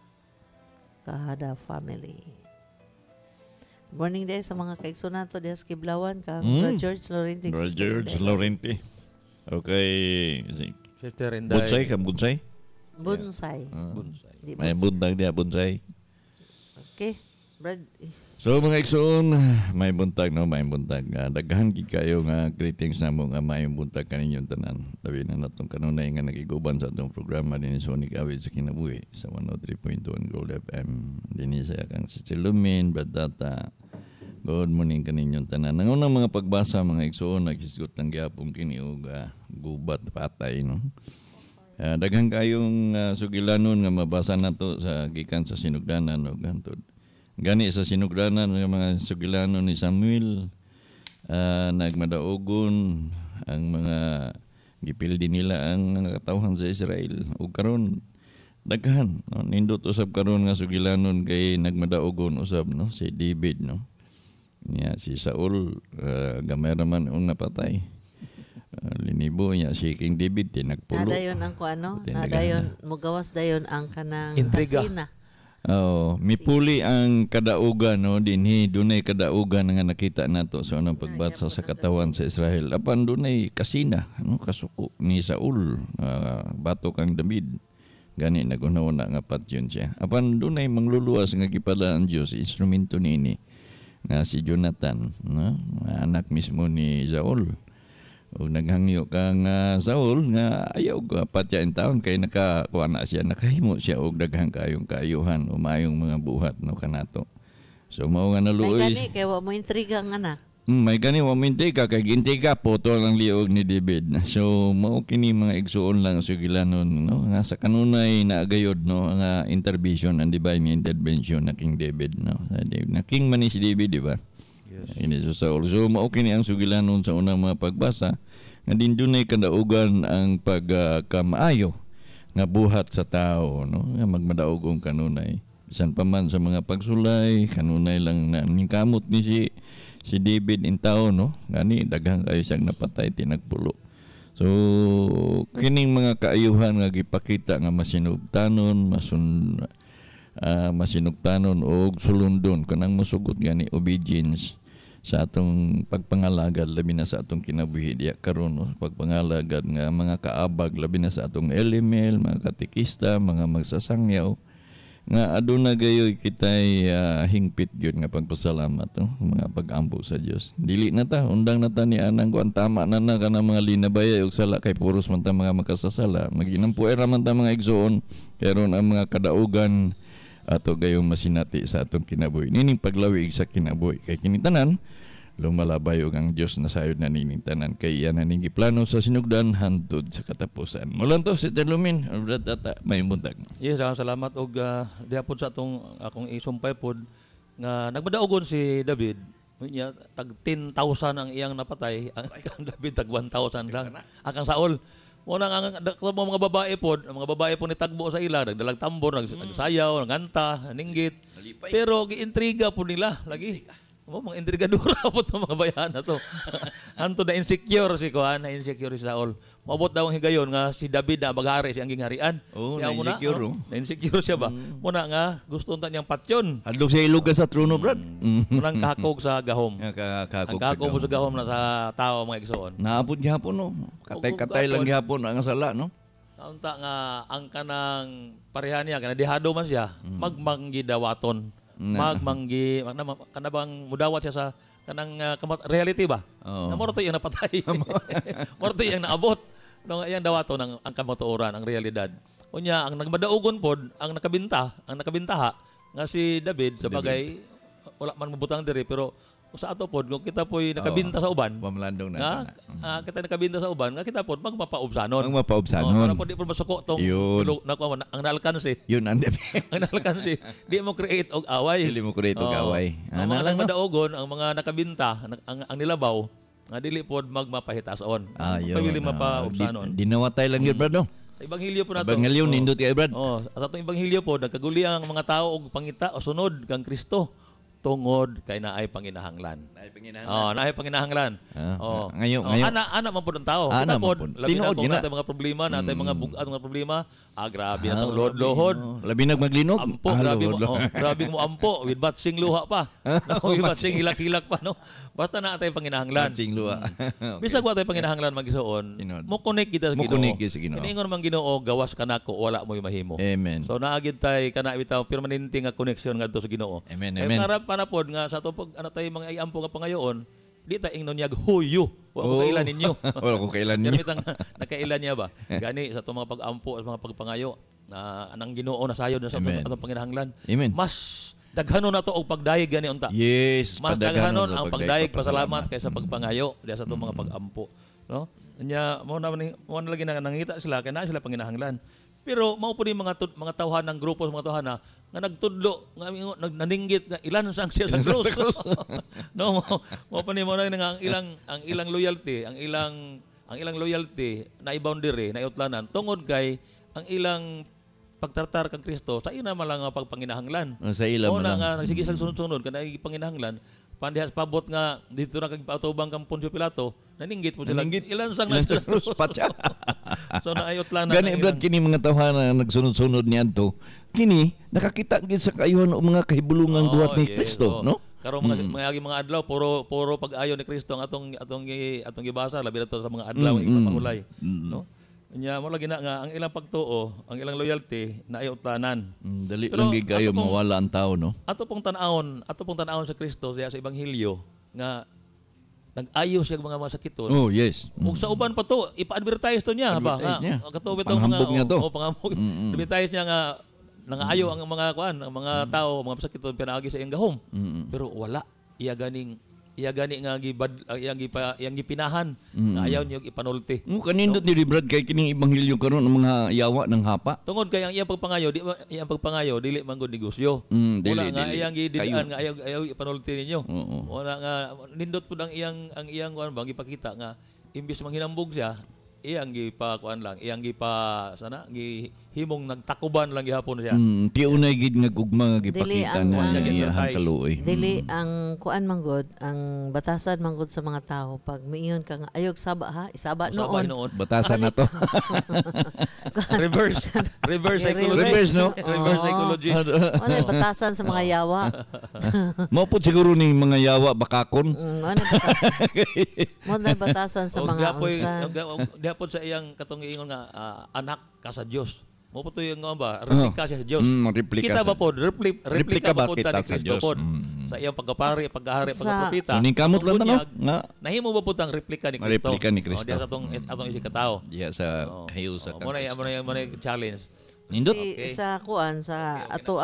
family. Good morning din sa mga kaigsunan to diha sa Kiblawan kang Brother George Laurenti. Brother George Laurenti. Okay. Sister Inday. Bonsai ka, bonsai? Bonsai. Bonsai. Di May bonsai. buntag dia, bonsai. Okay. Brad, So mga igsoon, may buntag no, may buntag. Daghan gid kayo nga greetings namo nga may buntag kaninyong tanan. Labi na natong kanunay nga nagiguban sa atong programa dinhi sa Sonic Awit sa kinabuhi sa 103.1 Gold FM. Dinhi sa kang Sister Lumin, Badata. Good morning kaninyong tanan. Ang unang mga pagbasa mga igsoon, naghisgot lang gyapon kini og gubat patay no. Daghang kayong sugilanon nga mabasa nato sa gikan sa sinugdanan ug hantod. Gani sa sinugdanan nga mga sugilanon ni Samuel, nagmadaogon ang mga gipildi nila ang mga katawhan sa Israel. Ug karon daghan, no? Nindot usab karon nga sugilanon kay nagmadaogon usab, no, si David, no. Nya si Saul, gamay raman ang napatay. Linibo niya si King David tinagpulo. Nadayon ang kuano, nadayon mugawas dayon ang kanang Intriga. kasina. Mipuli ang kadaugan, no, dinhi dunay kadaugan nga nakita nato sa unang pagbasa sa katawan sa Israel. Apan dunay kasina, no, kasuko ni Saul, bato kang David. Gani naguna-una nga patyon siya. Apan dunay mangluluwas nga gipala ang Dios instrumento nini nga si Jonathan, no, anak mismo ni Saul. O naghangyo kang Saul nga ayaw apat yan taon kay nakakuha na siya, nakahimo siya og daghang kayong kaayuhan o mayong mga buhat, no, kanato. So mao nga naluoy. May gani kay wa mo intriga nga na. May gani wa mo intriga kay gintiga poto lang liog ni David. So mao kini mga igsuon lang sugilanon, no, nga sa kanunay naagayod, no, nga intervention and divine intervention na King David, no. Na king man ni si David, di ba? Ini sa Saul. So mao kini ang sugilanon sa unang mga pagbasa nga din dunay kadaugan ang pagkamaayo nga buhat sa tao, no, nga magmadaog kanunay. Bisan pa man sa mga pagsulay, kanunay lang na kamot ni si David in tao, no, gani daghang kayo siyang napatay tinagpulo. So kining mga kaayuhan nga gipakita nga masinugtanon, masinugtanon og sulundon kanang musugot gani obedience sa atong pagpangalagad labi na sa atong kinabuhi diya karon, no? Pagpangalagad nga mga kaabag labi na sa atong LML, mga katikista, mga magsasangyaw nga aduna gayoy kitay hingpit gyud nga pagpasalamat, no? Mga pag-ampo sa Dios. Dili na ta undang na ta ni anang kuan tama na kana mga linabaya ug sala kay puros man ta mga makasasala. Maginampuay ra man ta mga igsoon pero ang mga kadaugan ato gayong masinati sa atong kinabuhi. Nining paglawig sa kinabuhi kay kini tanan lumalabay og ang Dios na sayod na nining tanan kay iyan na ning giplano sa sinugdan hantod sa katapusan. Mulan to si Lumin, tata may buntag. Yes, salamat og diapon sa akong isumpay pod nga nagbadaogon si David. Unya tag 10,000 ang iyang napatay, ang David tag 1,000 lang. Akang Saul mo nang ang mga babae pod, ang mga babae po ni tagbo sa ila, nagdalag tambor, nagsayaw, naganta, ninggit. Pero giintriga po nila lagi. Mga intrigadura po itong mga bayan na to. Anto na insecure si Kuhan, na insecure si Saul. Mabot daw ang higayon nga si David na maghari siyang gingharian. Oo, na-insecure. Na-insecure siya ba? Muna nga, gusto nita niyang patyon. Hadlok siya iluga sa trono, brad. Munang kakog sa gahom. Kakog sa gahom na sa tao, mga igsoon. Naabot gihapon, no? Katay-katay lang gihapon ang sala, no? Naunta nga, ang kanang pareha niya, kanadihado man siya, magmanggi dawaton. Magmanggi, kanabang mudawat siya sa kanang reality ba? Na morto yung napatay. Morto yung naabot. No, yang dawato ng ang kamatuoran, ang realidad. Unya ang nagmadaugon pod, ang nakabintaha nga si David sa bagay wala man mabutang diri pero sa ato pod kung kita po'y nakabinta sa uban. Pamlandong na. Kita nakabinta sa uban, nga kita pod magmapaubsanon. Magmapaubsanon. Di po masuko tong ang naalkansi. Yun ang naalkansi. Di mo create og away. Dili mo create og away. Ang mga nagmadaugon, ang mga nakabinta, ang nilabaw, nga dili pod magmapahitason. Pagili mapaubsanon. Dinawatay lang yun, brad, no? Sa Ebanghelyo po nato. Ebanghelyo nindot kay brad. Sa atong Ebanghelyo po nagkaguli ang mga tao og pangita o sunod kang Kristo. Tungod kay naay panginahanglan. Naay panginahanglan. Ngayon. Ana man pud ang tao. Ana pod labi na kung natay mga problema, natay mga bugat mga problema. Grabe na tong lohod. Labi nagmaglinog. Ampo, grabe mo ampo with batsing luha pa. With batsing hilak-hilak pa, no. Basta na tay panginahanglan. Batsing luha. Bisag wa tay panginahanglan magisuon. Mo connect kita sa Ginoo. Mo connect sa Ginoo. Ingon man Ginoo gawas kanako wala mo mahimo. Amen. So naagid tay kana bitaw permanente nga connection ngadto sa Ginoo. Amen. Panapod nga sa itong tay mga iampo nga pangayoon, di ta ingnon niya huyo. Wala ko kailan ninyo. Wala ko kailan ninyo. Pero nakailan niya ba? Gani sa itong mga pag-ampo at mga pagpangayo na anang Ginoo na sayod na sa itong panginahanglan. Amen. Mas daghanon na to og pagdayeg gani unta. Yes, mas daghanon ang pagdayeg pasalamat kaysa pagpangayo diya sa itong mga pag-ampo. no? Nya mo na lagi na nangita sila kay na sila panginahanglan. Pero mao po ni mga tawhan ng grupo sa mga tawhan na nga nagtudlo nga naninggit nga ilan sang siya sa krus. No, mo pa ni mo na nga ang ilang loyalty, ang ilang loyalty na i-boundary, na iutlanan tungod kay ang ilang pagtartar kang Kristo sa ina man lang nga pagpanginahanglan. Sa ila man lang. Nga nagsige sa sunod-sunod kana panginahanglan pandihas pabot nga dito na kag pautubang kang Poncio Pilato, naninggit mo sila. Ilan sang nasa krus patya. So naayot lang na. Gani brad kini mga tawhana nga nagsunod-sunod niadto. Kini nakakita gid sa kayuhan og mga kahibulungang buhat ni Kristo, no? Karon mga adlaw puro pag-ayo ni Kristo ang atong gibasa labi na to sa mga adlaw ipamahulay, no? Nya mo lagi na nga ang ilang pagtuo, ang ilang loyalty na ay utanan. Dali lang gid kayo mawala ang tao, no? Ato pong tan-awon sa Kristo sa ebanghelyo nga nag-ayo siya mga masakiton. Oh, yes. Ug sa uban pa to, ipa-advertise to niya ba? Katubit tong mga panghambog. Advertise niya nga nangaayo ang mga ang mga tao, mga masakiton pinaagi sa iyang gahom. Pero wala iya gani nga iyang gipinahan na ayaw niyo ipanulti. Kanindot ni Brad kay kining ebanghelyo karon ang mga yawa ng hapa. Tungod kay ang iyang pagpangayo dili man gud negosyo. Wala nga iyang gidaan nga ayaw ipanulti ninyo. Wala nga nindot pud ang iyang kuan bang ipakita nga imbis manghinambog siya, iyang gihimong nagtakuban lang gihapon siya. Ti unay gid nga gugma nga gipakita na iyang kaluoy. Dili ang kuan manggod, ang batasan manggod sa mga tao pag miingon ka nga ayog saba ha, isaba noon. Batasan na to. Reverse psychology. Reverse, no? Reverse psychology. Ano batasan sa mga yawa? Mao pud siguro ning mga yawa bakakon. Mo na batasan sa mga unsa. Diapon sa iyang katong ingon nga anak ka sa Dios. Mo po to yung ba, replika siya sa Diyos. Kita ba po, replika ba po ta ni Kristo po sa iyang pagkapari, pagkahari, pagkapropita. Ning kamot lang na, no? Nahimo ba po tang replika ni Kristo? Replika ni Kristo. Diya sa atong isig katao. Diya sa kahiyo sa Mo na challenge. Nindot? Sa kuan, sa ato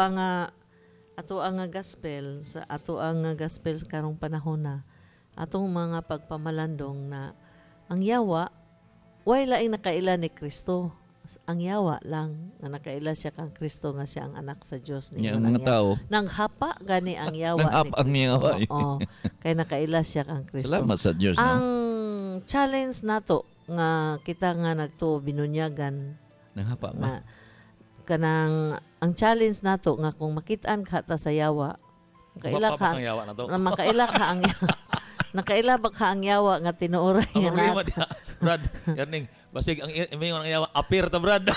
ang gospel, sa ato ang gospel sa karong panahon na, atong mga pagpamalandong na ang yawa, way laing nakaila ni Kristo. Ang yawa lang na nakaila siya kang Kristo nga siya ang anak sa Dios ni mga tao. Nang hapa gani ang yawa ni Kristo. Ang yawa. Kay nakaila siya kang Kristo. Salamat sa Dios. Ang challenge nato nga kita nga nagtuo binunyagan nang hapa ba? Kanang ang challenge nato nga kung makitaan ka ta sa yawa, makaila ka ang yawa nato. Nakaila ba ka ang yawa nga tinuoray nga Brad, yaning basig ang imingon ang yawa appear ta Brad.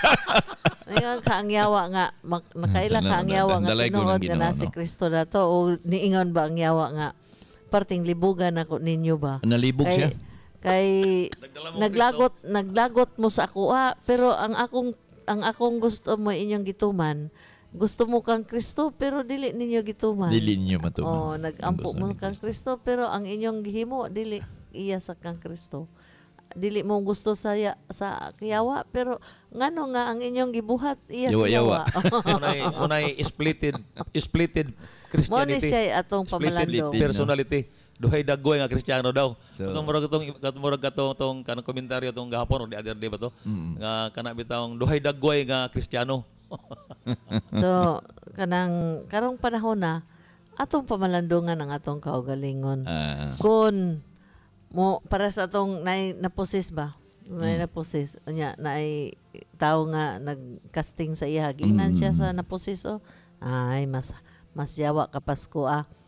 Ingon ka ang yawa nga nakaila ka ang yawa nga tinuod nga na si Kristo dato o niingon ba ang yawa nga parting libugan ako ninyo ba? Nalibog siya. Kay naglagot mo sa ako pero ang akong gusto mo inyong gituman. Gusto mo kang Kristo pero dili ninyo gituman. Dili ninyo matuman. Nagampo mo kang Kristo pero ang inyong gihimo dili iya sa kang Kristo. Dili mo gusto sa yawa pero ngano nga ang inyong gibuhat iya sa yawa. Unay splitted Christianity. Mo ni siya atong pamalandong personality. Duhay daggoy nga Kristiyano daw. Katong murag katong kanang komentaryo tong gahapon di other day ba to? Nga kana bitawng duhay daggoy nga Kristiyano. So kanang karong panahon na atong pamalandungan ang atong kaugalingon. Kun mo para sa atong naposis ba? Naposis nya naay tao nga nagcasting sa iya ginan siya sa naposis ay mas yawa ka Pasko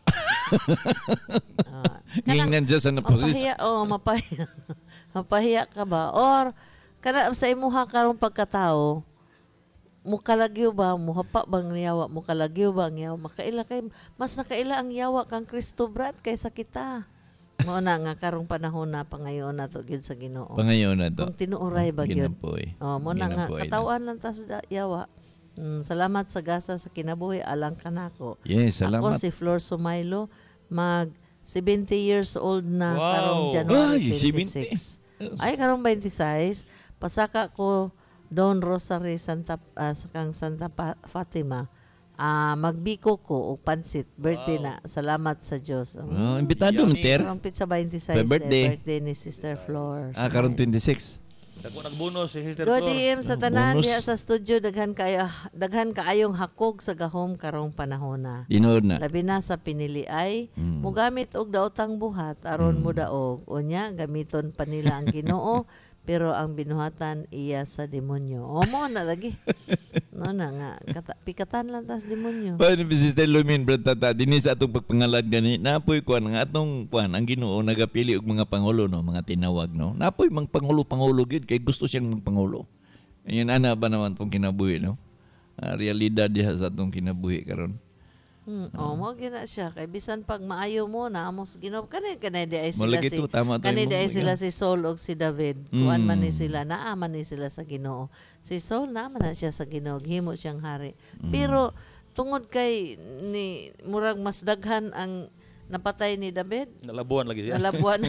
ginan siya sa naposis. Mapahiya ka ba? Or kada sa imuha karong pagkatao mukalagyo ba muhapa bang yawa mukalagyo ba ang yawa makaila kay mas nakaila ang yawa kang Kristo Brad kaysa kita. Mo na nga karong panahon na pangayon na to gyud sa Ginoo. Pangayon na to. Kung tinuoray ba gyud. Mo na nga katawan lang ta sa yawa. Salamat sa gasa sa kinabuhi alang kanako. Yes, salamat. Ako si Flor Sumaylo mag 70 years old na karong January 26. Ay karong 26 pasaka ko Don Rosary Santa Fatima magbiko ko og pansit birthday na. Salamat sa Dios. Imbitado mo, Ter. Karong pizza 26 birthday ni Sister Flor. Karon 26. Dako nagbonos si Sister Good Flor. DM sa tanan bonus. diha sa studio, daghan kaayong hakog sa gahom karong panahona. Tinood na. Labi na sa pinili ay mugamit og daotang buhat aron mo daog. Unya gamiton pa nila ang Ginoo pero ang binuhatan iya sa demonyo. O mo na lagi. No na nga pikatan lang tas demonyo. Paano si Sister Lumin, brad tata, dinis sa atong pagpangalad gani, napoy kuan nga atong kuan ang Ginoo nagapili og mga pangulo no, mga tinawag no. Napoy mang pangulo gyud kay gusto siyang magpangulo. Ayun ana ba naman tong kinabuhi no? Realidad diha sa atong kinabuhi karon. Mo gina siya kay bisan pag maayo mo na amos Ginoo kanay di ay sila Malagi to, tama to, kanay di mo, ay sila ika. si Saul og si David. Kuan man ni sila, naaman ni sila sa Ginoo. Si Saul naaman na siya sa Ginoo, himo siyang hari. Pero tungod kay ni murag mas daghan ang napatay ni David. Nalabuan lagi siya.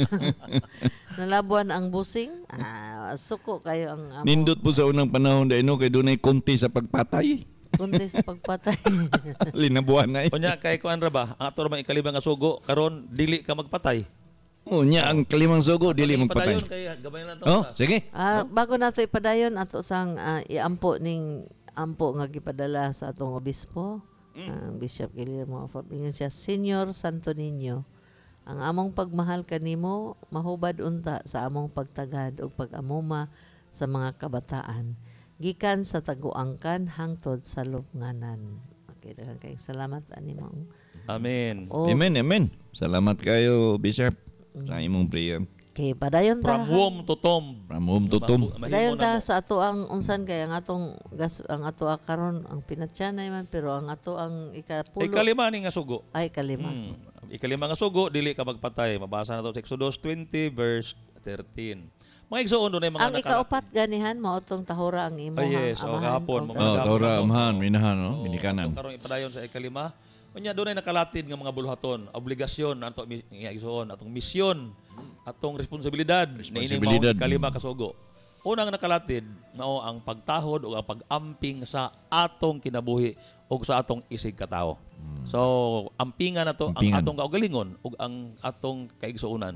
Nalabuan ang busing. Suko kayo ang Nindot po sa unang panahon dahil no, kay dunay konti sa pagpatay. kundi sa pagpatay. Linabuan na Unya kay kuan ra ba? Ang ato man ikalibang nga sugo karon dili ka magpatay. Unya ang kalimang sugo dili magpatay. Padayon kay gamay lang to. Oh, sige. Bago nato ipadayon ato sang iampo ning ampo nga gipadala sa atong obispo, ang Bishop Guillermo Fabingon siya, Senior Santo Niño. Ang among pagmahal kanimo mahubad unta sa among pagtagad ug pag-amuma sa mga kabataan gikan sa taguangkan hangtod sa lubnganan. Okay, daghang kayong salamat ani mo. Amen. Amen. Salamat kayo, Bishop, sa imong prayer. Okay, padayon ta. From whom to tomb. From whom to tomb. Dayon ta sa ato ang unsan kay ang atong ang ato karon ang pinatyanay man pero ang ato ang ikapulo. Ikalima ni nga sugo. Ay kalima. Ikalima nga sugo dili ka magpatay. Mabasa na to sa Exodus 20 verse 13. Mga igsoon doon ay mga ang ikaapat ganihan mao tong tahora ang imo yes, gahapon tahora amahan minahan no, minikanan. Karon ipadayon sa ikalima. Unya doon ay nakalatid nga mga buluhaton, obligasyon nato nga igsoon, atong misyon, atong responsibilidad na ining ikalima ka sugo. Unang nakalatid mao ang pagtahod o ang pag-amping sa atong kinabuhi o sa atong isig katao. So, ampingan nato ang atong kaugalingon ug ang atong kaigsuonan.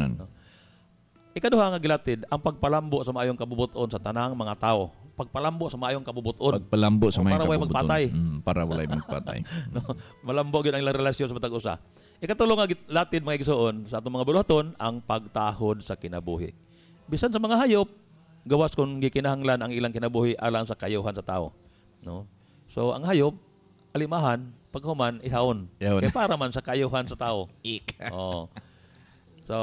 Ikaduha nga gilatid ang pagpalambo sa maayong kabubuton sa tanang mga tao. Pagpalambo sa maayong kabubuton. Pagpalambo sa maayong kabubuton. Magpatay. Para walay magpatay. No, malambo gyud ang ilang relasyon sa matag usa. Ikatulo nga latid mga igsoon sa atong mga buluhaton ang pagtahod sa kinabuhi. Bisan sa mga hayop, gawas kung gikinahanglan ang ilang kinabuhi alang sa kayuhan sa tao. No? So ang hayop alimahan paghuman ihawon. Kay para man sa kayuhan sa tao. Oh. So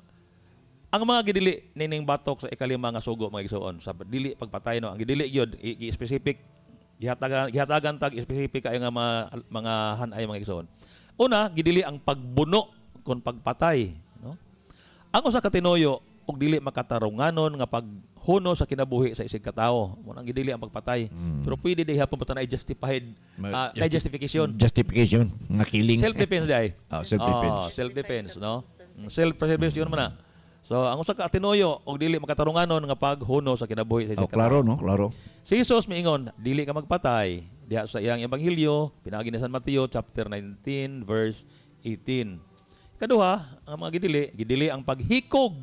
ang mga gidili nining batok sa ikalima nga sugo mga igsoon sa dili pagpatay no ang gidili gyud i-specific gihatagan tag specific kay nga mga hanay mga igsoon. Una gidili ang pagbuno kon pagpatay no. Ang usa ka tinuyo og dili makatarunganon nga paghuno sa kinabuhi sa isig katao mo ang gidili ang pagpatay. Pero pwede diha pud na justified justification nga killing. Self defense dai. Self defense no. Self preservation man na. So ang usa ka tinuyo og dili makatarunganon nga paghuno sa kinabuhi sa isig klaro no, klaro. Si Jesus miingon, dili ka magpatay. Diha sa iyang ebanghelyo, pinaagi ni San Mateo chapter 19 verse 18. Kaduha, ang mga gidili ang paghikog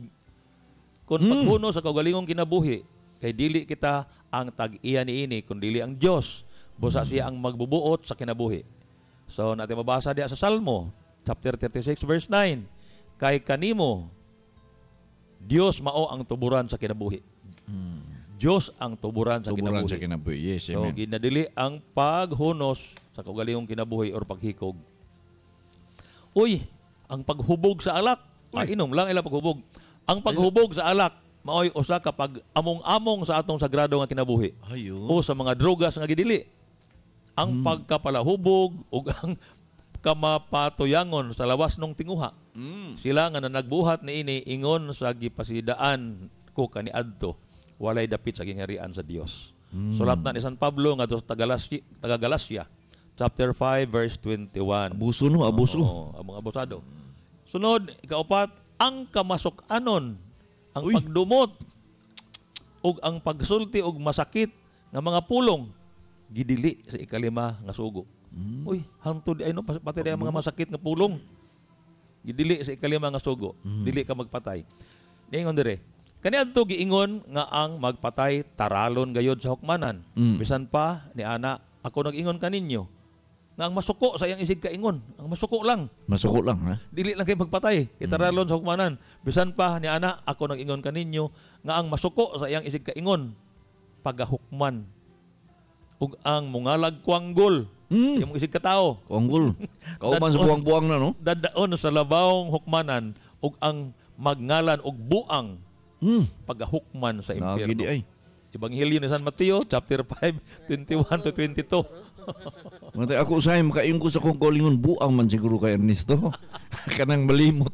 kun paghuno sa kaugalingong kinabuhi. Kay dili kita ang tag-iya niini kun dili ang Dios. Busa siya ang magbubuot sa kinabuhi. So natin mabasa diha sa Salmo chapter 36 verse 9. Kay kanimo Dios mao ang tuburan sa kinabuhi. Diyos ang tuburan sa kinabuhi. Yes, so, ginadili ang paghunos sa kaugalingong kinabuhi or paghikog. Uy, ang paghubog sa alak. Inom lang ila paghubog. Ang paghubog sa alak, maoy usa ka pag among-among sa atong sagrado nga kinabuhi. O sa mga drogas nga gidili. Ang pagkapalahubog ug ang kamapatuyangon sa lawas nung tinguha. Sila nga nagbuhat niini ingon sa gipasidaan ko kaniadto walay dapit sa gingharian sa Dios. Sulat na ni San Pablo nga sa taga Galacia chapter 5 verse 21. Abuso. Ang abusado. Sunod, ikaapat, ang kamasok-anon, ang pagdumot ug ang pagsulti og masakit nga mga pulong gidili sa ikalima nga sugo. Uy, hangtod ay no pati ang mga masakit nga pulong. Gidili sa ikalima nga sugo. Dili ka magpatay. Niingon dire. Kaniadto giingon nga ang magpatay taralon gayod sa hukmanan. Bisan pa ni ana ako nag-ingon kaninyo nga ang masuko sa iyang isig kaingon. Ang masuko lang. Masuko lang, ha? Dili lang kay magpatay. Itaralon sa hukmanan. Bisan pa ni ana ako nag-ingon kaninyo nga ang masuko sa iyang isig kaingon pagahukman ug ang mungalag kuanggol. Yung isig katao. Kuanggol. Kauban sa buang-buang na, no? Dadaon sa labawong hukmanan ug ang magngalan og buang pagahukman sa impyerno. Nagidi ay. Ebanghelyo ni San Mateo chapter 5 21 to 22. Matay ako usahay makaingon ko sa kong kaulingon buang man siguro kay Ernesto. Kanang malimot.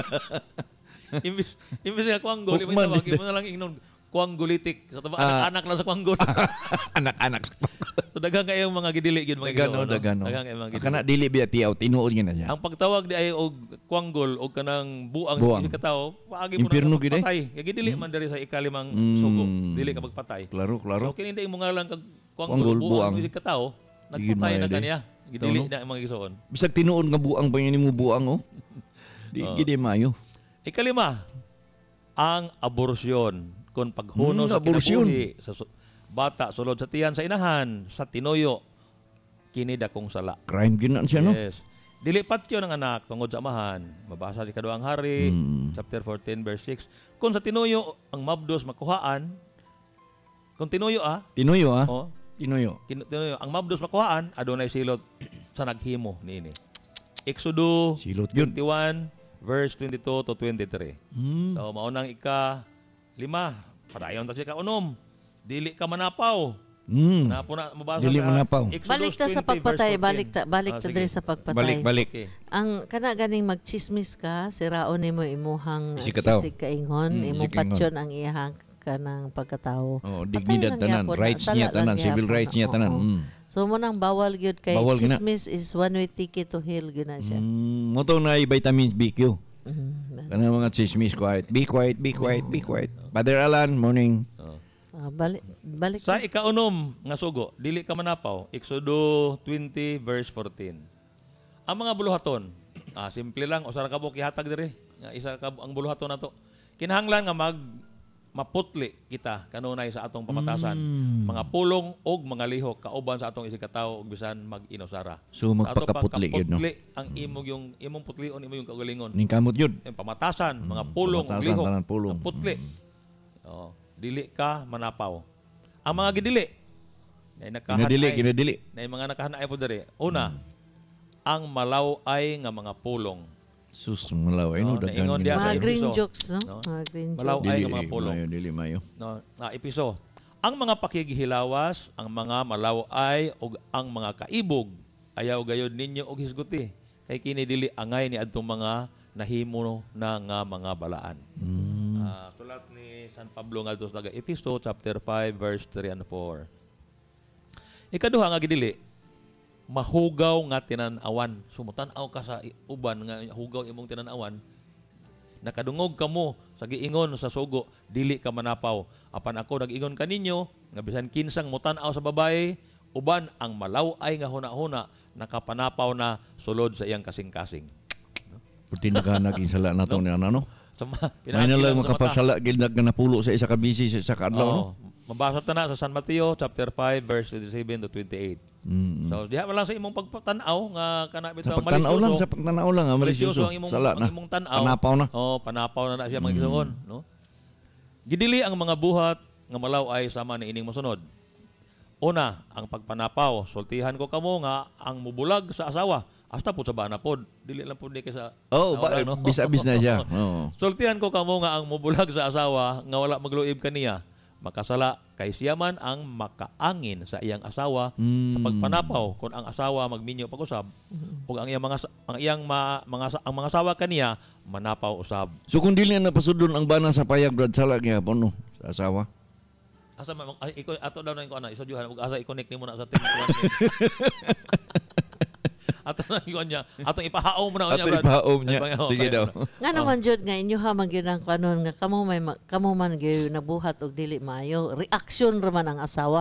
Imbis nga kuanggol, imbis mo na lang ingnon kuanggulitik. Sa taba, anak-anak lang sa kuanggol. Anak-anak. So daghang kayo mga gidili gyud mga Dagano, dagano. Kana dili biya tiyaw, tinuod nga na siya. Ang pagtawag di ay og kuanggol og kanang buang isig katao, paagi mo Impyerno na gid ay. patay. Kay gidili man diri sa ikalimang sugo, dili ka magpatay. Klaro. So kini hindi mo nga lang kag kuanggol buang isig katao, nagpatay na kaniya. Gidili na ang mga igsoon. Bisag tinuod nga buang pa yun mo buang, oh. Di gidi mayo. Ikalima, ang aborasyon. Kung paghuno sa kinabuhi, sa bata, sulod sa tiyan sa inahan, sa tinuyo, kini dakong sala. Crime ginan siya, no? Yes. Dili patyo ng anak tungod sa amahan. Mabasa si Kaduang Hari, chapter 14, verse 6. Kung sa tinuyo, ang mabdos makuhaan, kung tinuyo Tinuyo, oh, Tinuyo. Tinuyo. Ang mabdos makuhaan, adunay silot sa naghimo niini. Exodo 21, verse 22 to 23. So, maunang ika-5, padayon ta siya ka-unom. Dili ka manapaw. Napo na mabasa Dili manapaw. Balik ta sa pagpatay, balik ta diri sa pagpatay. Balik. Okay. Ang kana ganing magchismis ka, siraon nimo imuhang Isig katawo. isig kaingon, imong patyon ang iyahang kanang pagkatao. Oh, dignidad tanan, rights niya tanan, civil rights niya tanan. So mo nang bawal gyud kay Bawal gina. chismis is one way ticket to hell gyud na siya. Mo to na vitamins BQ. Kana mga chismis quiet. Be quiet. Father Alan, morning. Balik Sa ika-unom nga sugo, dili ka manapaw. Exodo 20 verse 14. Ang mga buluhaton, simple lang usa ra ka buok ihatag diri. Nga isa ka ang buluhaton nato. Kinahanglan nga maputli kita kanunay sa atong pamatasan. Mga pulong og mga lihok kauban sa atong isig katao ug bisan mag-inosara. So magpakaputli gyud, no? Ang imong putlion imo yung kaugalingon. Ning kamot yun. Yung pamatasan, mga pulong, lihok, tanan pulong. ang putli. Dili ka manapaw. Ang mga gidili, Ginadili. na yung mga nakahanay po diri. Una, ang malaw-ay nga mga pulong. Sus, malaw. Ay, no, naingon diya mga sa green episo. jokes, no? Mga green jokes. Malaw-ay nga mga pulong. Dili mayo. Episo. Ang mga pakigihilawas, ang mga malaw-ay, o ang mga kaibog, ayaw gayod ninyo og hisguti. Kay kini dili angay ni adtong mga nahimo na nga mga balaan. Sulat ni San Pablo nga sa Episo chapter 5 verse 3 and 4. Ikaduha nga gidili, mahugaw nga tinan-awan. Sumutan-aw ka sa uban nga hugaw imong tinan-awan. Nakadungog kamo sa giingon sa sugo, dili ka manapaw. Apan ako nag-ingon kaninyo nga bisan kinsang mutan-aw sa babae, uban ang malaw-ay nga huna-huna nakapanapaw na sulod sa iyang kasing-kasing. Puti na ka naging na to ni ano? May na Pinakilang lang sa makapasala gildag na napulo sa isa ka busy sa kadlaw, no? Mabasa ta na sa San Mateo chapter 5 verse 27 to 28. So diha lang sa imong pagpatanaw nga kana bitaw sa pagtanaw lang, malisyoso. ang imong, Sala na. ang imong tanaw. Panapaw na. Panapaw na siya mga igsoon, no? Gidili ang mga buhat nga malaw ay sama ni ining mosunod. Una, ang pagpanapaw, sultihan ko kamo nga ang mubulag sa asawa. Hasta po sa bana pod. Dili lang po ni kaysa bis na siya. Sultihan ko kamo nga ang mubulag sa asawa nga wala magluib kaniya. Makasala kay siya man ang makaangin sa iyang asawa sa pagpanapaw kung ang asawa magminyo pag-usab ug ang iyang mga asawa kaniya manapaw usab. So kung dili na napasudon ang bana sa payag brad sala gyapon, no, sa asawa. Asa iko ato daw na ko ana isudyuhan ug asa i-connect nimo na sa team. Ato na ko niya, atong ipahaom mo na niya, Brad. Ipahaom niya. Sige daw. Nga naman jud nga inyo ha magyud ang kanon nga kamo man gyud nabuhat og dili maayo. Reaksyon ra man ang asawa.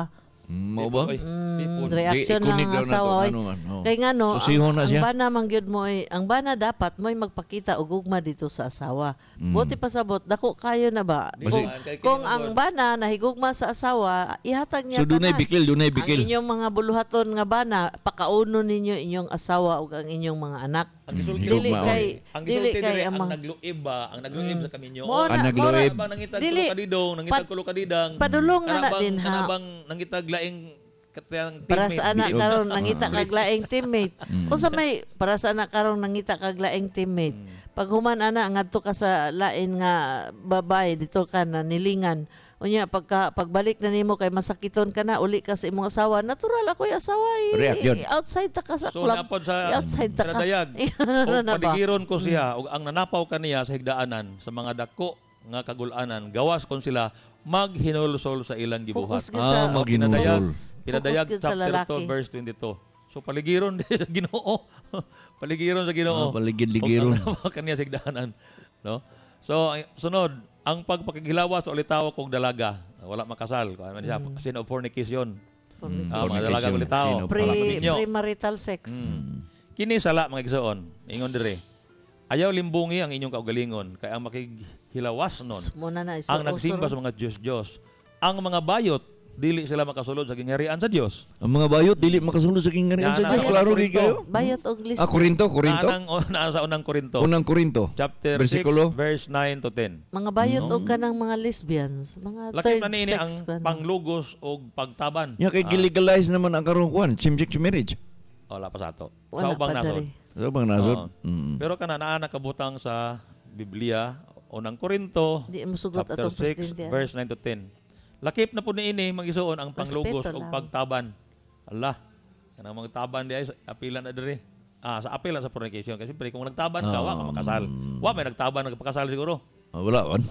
Mo ba? Reaksyon Ikunik ng daw na to, asawa. ano man, oh. Kay nga no, Susihon na ang siya. bana mangyud mo ang bana dapat mo'y magpakita og ugma dito sa asawa. Buti pasabot dako kayo na ba? Kung ang bana nahigugma sa asawa, ihatag niya So dunay bikil, dunay ang bikil. inyong mga buluhaton nga bana, pakauno ninyo inyong asawa ug ang inyong mga anak. Ang gisulti Dili Higugma, kay ang dili gisulti kay dire ang mga nagluib ba? Ang nagluib sa kaminyo. Mo na- nagluib. Ba nangitag Dili. kulo kadidong, nangitag kulo kadidang. Padulong na na din, ha? Kanabang nangitag laing katang para sa anak karon nangita kag laing teammate. Mm. Unsa may para sa anak karon nangita kag laing teammate. Pag human ana ngadto ka sa lain nga babay dito ka na nilingan. Unya pagbalik na nimo kay masakiton ka na uli ka sa imong asawa. Natural ako yung asawa. React yun. Outside ta ka sa So club. napod sa outside ta ka. dayag. Ano O na ba? padigiron ko siya ug ang nanapaw kaniya sa higdaanan sa mga dako nga kagulanan gawas kon sila maghinulsol sa ilang gibuhat. Focus gid sa Pinadayag, Focus pinadayag gid sa chapter lalaki. 2 verse 22. So paligiron din sa Ginoo. Paligiron sa Ginoo. Paligid-ligiron. Ug ang kaniya sa higdaanan, no? So ang sunod, ang pagpakighilawas sa ulitaw kog dalaga, wala makasal, kung ano siya, sin of fornication. Mga dalaga Fornication. ulitaw. Sin of Premarital sex. Kini sala mga igsoon, ingon dire. Ayaw limbungi ang inyong kaugalingon kay ang makighilawas nun. Muna na Ang nagsimba sa mga Diyos. Ang mga bayot dili sila makasulod sa gingharian sa Dios. Ang mga bayot dili makasunod sa kingharian sa Yan, Dios. ang Klaro Korinto. gid kayo. Bayot og list. Korinto. Nasa unang Korinto. Unang Korinto. Chapter Bersikulo. 6 verse 9 to 10. Mga bayot og kanang mga lesbians, mga Lakip third na niini ang sex. kanang- panglugos o pagtaban. Ya kay gilegalize naman ang karong kwan, same-sex marriage. Wala pa sa ato. Wala Sa ubang pa nasod. dali. So bang nasod? Oo. Pero kana naa nakabutang sa Biblia, unang Korinto, Di mo sugot chapter atong 6 presidente. verse 9 to 10. Lakip na po niini magisuon ang panglugos Respeto o lang. pagtaban. Allah, kanang magtaban di ay apilan na diri. Sa apil lang sa fornication kasi siyempre kung nagtaban ka, wa ka makasal. Wa may nagtaban nagpakasal siguro. Wala man.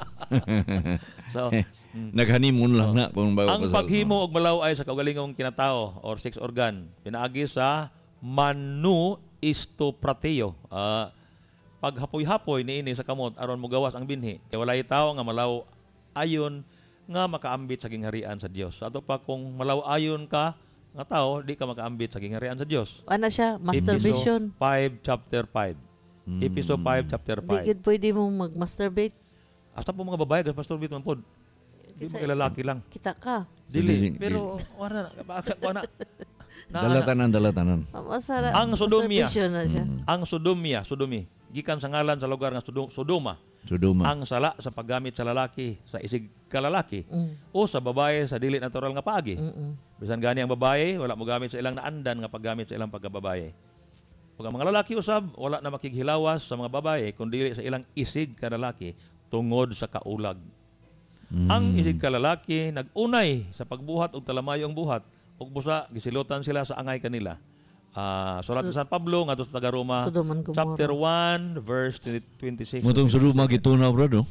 So, Nag-honeymoon lang na kung bago ang kasal. paghimo og malaw ay sa kaugalingong kinatao or sex organ pinaagi sa manu isto prateo. Paghapoy-hapoy niini sa kamot aron mogawas ang binhi kay walay tawo nga malaw ayon nga makaambit sa gingharian sa Dios. Ato pa kung malaw ayon ka nga tao di ka makaambit sa gingharian sa Dios. Ano siya? Masturbation. Efeso 5 chapter 5. Efeso 5 chapter Di 5. gid pwede mo mag-masturbate. Hasta po mga babae gas masturbate man pod. Di Kasi- mga lalaki lang. Kita ka. Dili. Dili. Pero wala na. Dalatanan. Masarap. Ang sodomia. Masturbation na siya. Ang sodomi, gikan sa ngalan sa lugar nga Sodoma. Sodoma. Ang sala sa paggamit sa lalaki, sa isig kalalaki, Mm. o sa babae sa dili natural nga paagi. Mm-mm. Bisan gani ang babae, wala mo gamit sa ilang naandan nga paggamit sa ilang pagkababae. Pag ang mga lalaki usab, wala na makighilawas sa mga babae, kundi sa ilang isig kalalaki tungod sa kaulag. Ang isig kalalaki nagunay sa pagbuhat og talamayo ang buhat ug busa gisilutan sila sa angay kanila. Surat sa San Pablo ngadto sa taga Roma Sodom and Gomorrah. chapter 1 verse 26. Mutong Sodoma gitunaw brado.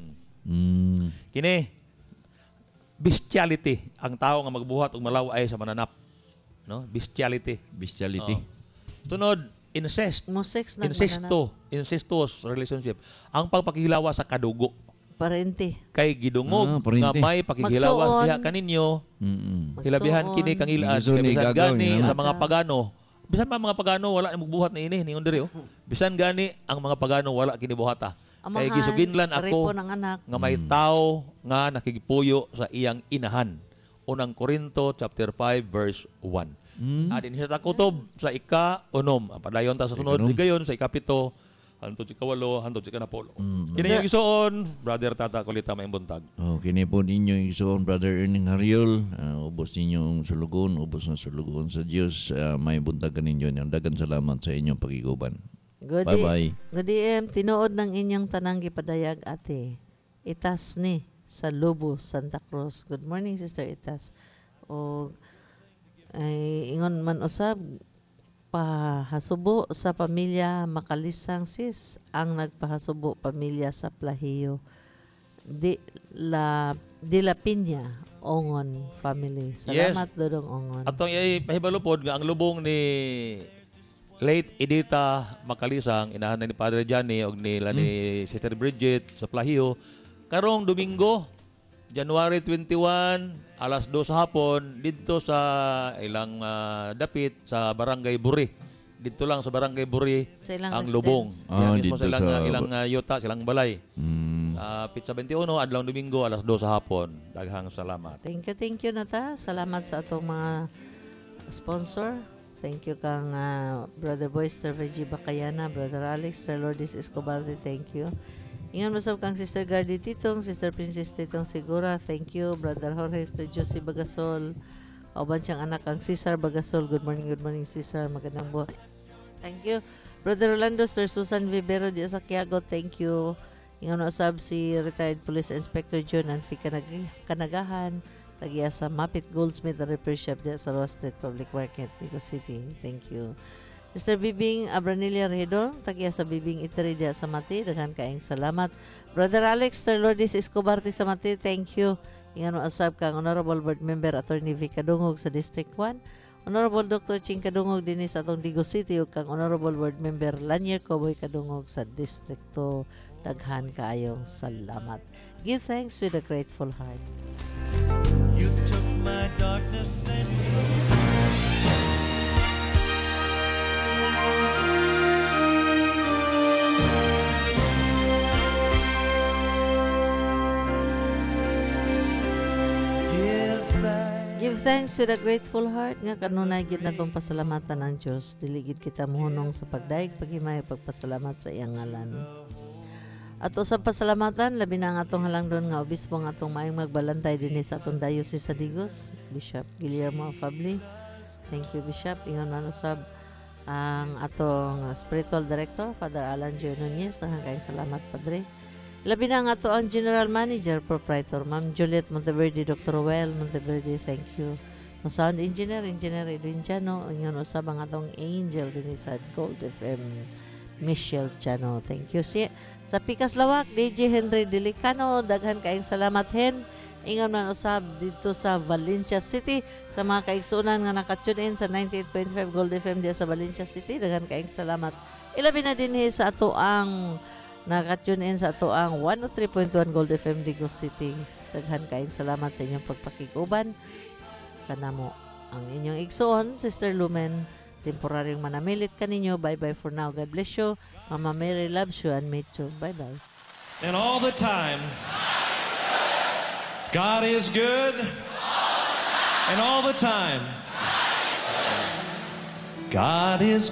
Kini bestiality ang tao nga magbuhat og malaw ay sa mananap. No? Bestiality. Bestiality. Tunod incest. Mo sex na Incestuous relationship. Ang pagpakihilawa sa kadugo. Parente. Kay gidungog parente. nga may pakihilawas Magsuon. diha kaninyo. Mm-mm. Hilabihan kini kang ilan. Gusto ni Bisan gagawin, gani ano? sa mga pagano. Bisan pa mga pagano wala na magbuhat ni ini ningon diri. Bisan gani ang mga pagano wala kini buhata. Kay Amahan, gisuginlan repo ako ng anak. nga may tao nga nakigipuyo sa iyang inahan. Unang Korinto chapter 5 verse 1. Adin siya ta kutob sa ika-unom. Padayon ta sa sunod Ika-unom. gayon sa ikapito hantod sa ikawalo hantod sa ikanapolo. Kini yung isuon, brother Tata Kulita may buntag. Kini po ninyo isuon Brother Erning Hariol. Ubos ninyong sulugon, ubos na sulugon sa Dios. May buntag kaninyo niyo. Dagan salamat sa inyong pakiguban. Bye-bye. Good tinuod ng inyong tanang gipadayag ate. Itas ni sa Lobo, Santa Cruz. Good morning, Sister Itas. O ay ingon man usab pahasubo sa pamilya Makalisang sis ang nagpahasubo pamilya sa Plahiyo. Di la Piña Ongon family. Salamat Dodong Ongon. Atong pahibalo pod nga ang lubong ni late Edita Makalisang, inahan na ni Padre Johnny og nila ni Sister Bridget sa Plahiyo karong Domingo January 21, alas 2 sa hapon, dito sa ilang dapit sa Barangay Buri. Dito lang sa Barangay Buri, Sa ilang ang residence. lubong. Ah, Yan mismo dito sa ilang, sa- ilang yuta, silang balay. Mm. Pizza 21, adlaw Domingo, alas 2 sa hapon. Daghang salamat. Thank you Nata. Salamat sa atong mga sponsor. Thank you kang Brother Boy, Sister Virgie Bacayana, Brother Alex, Sister Lourdes Escobar, thank you. Ingon mo sab kang Sister Gardy Titong, Sister Princess Titong Sigura, thank you. Brother Jorge, Sister Josie Bagasol, kauban siyang anak kang Cesar Bagasol. Good morning Cesar, magandang buhay. Thank you. Brother Rolando, Sister Susan Vivero di sa Quiago, thank you. Ingon mo sab si retired Police Inspector John Anfi Kanagahan, tagiya sa Mapit Goldsmith Repair Shop diya sa Ross Street Public Market, Vigo City. Thank you. Sister Bibing Abranilia Redor, tagiya sa Bibing Eatery diya sa Mati. Daghan kaayong salamat. Brother Alex, Sister Lourdes Escobar sa Mati. Thank you. Ingon asab kang Honorable Board Member Attorney Vic Kadungog sa District 1. Honorable Dr. Ching Kadungog din sa atong Digo City ug kang Honorable Board Member Lanier Coboy Kadungog sa District 2. Daghan kaayong salamat. Give thanks with a grateful heart. You took my darkness and Give thanks with a grateful heart nga kanunay gid natong pasalamatan ang Dios. Dili gid kita mohunong sa pagdaig paghimay pagpasalamat sa iyang ngalan. Ato sa pasalamatan labi na ang atong halangdon nga obispo nga atong maayong magbalantay dinhi sa atong diocese sa Digos, Bishop Guillermo Afabli. Thank you Bishop. Ingon man usab ang atong spiritual director Father Alan Joy Nunez. Daghang kayong salamat Padre. Labi na nga to ang General Manager, Proprietor, Ma'am Juliet Monteverde, Dr. Well Monteverde, thank you. No Sound Engineer, Engineer Edwin Chano, yun usab ang atong Angel din sa Gold FM, Michelle Chano, thank you. Sa Pikas Lawak, DJ Henry Delicano, daghan kaayong salamat hen. Ingon man usab dito sa Valencia City, sa mga kaigsunan nga nakatune in sa 98.5 Gold FM diya sa Valencia City, daghan kaayong salamat. Ilabi na din sa ato ang nakatune in sa ato ang 103.1 Gold FM Digos City. Daghan kaayong salamat sa inyong pagpakiguban. Kanamo ang inyong igsoon, Sister Lumen, temporaryong manamilit kaninyo. Bye-bye for now. God bless you. Mama Mary loves you and me too. Bye-bye. And all the time, God is good. And all the time, God is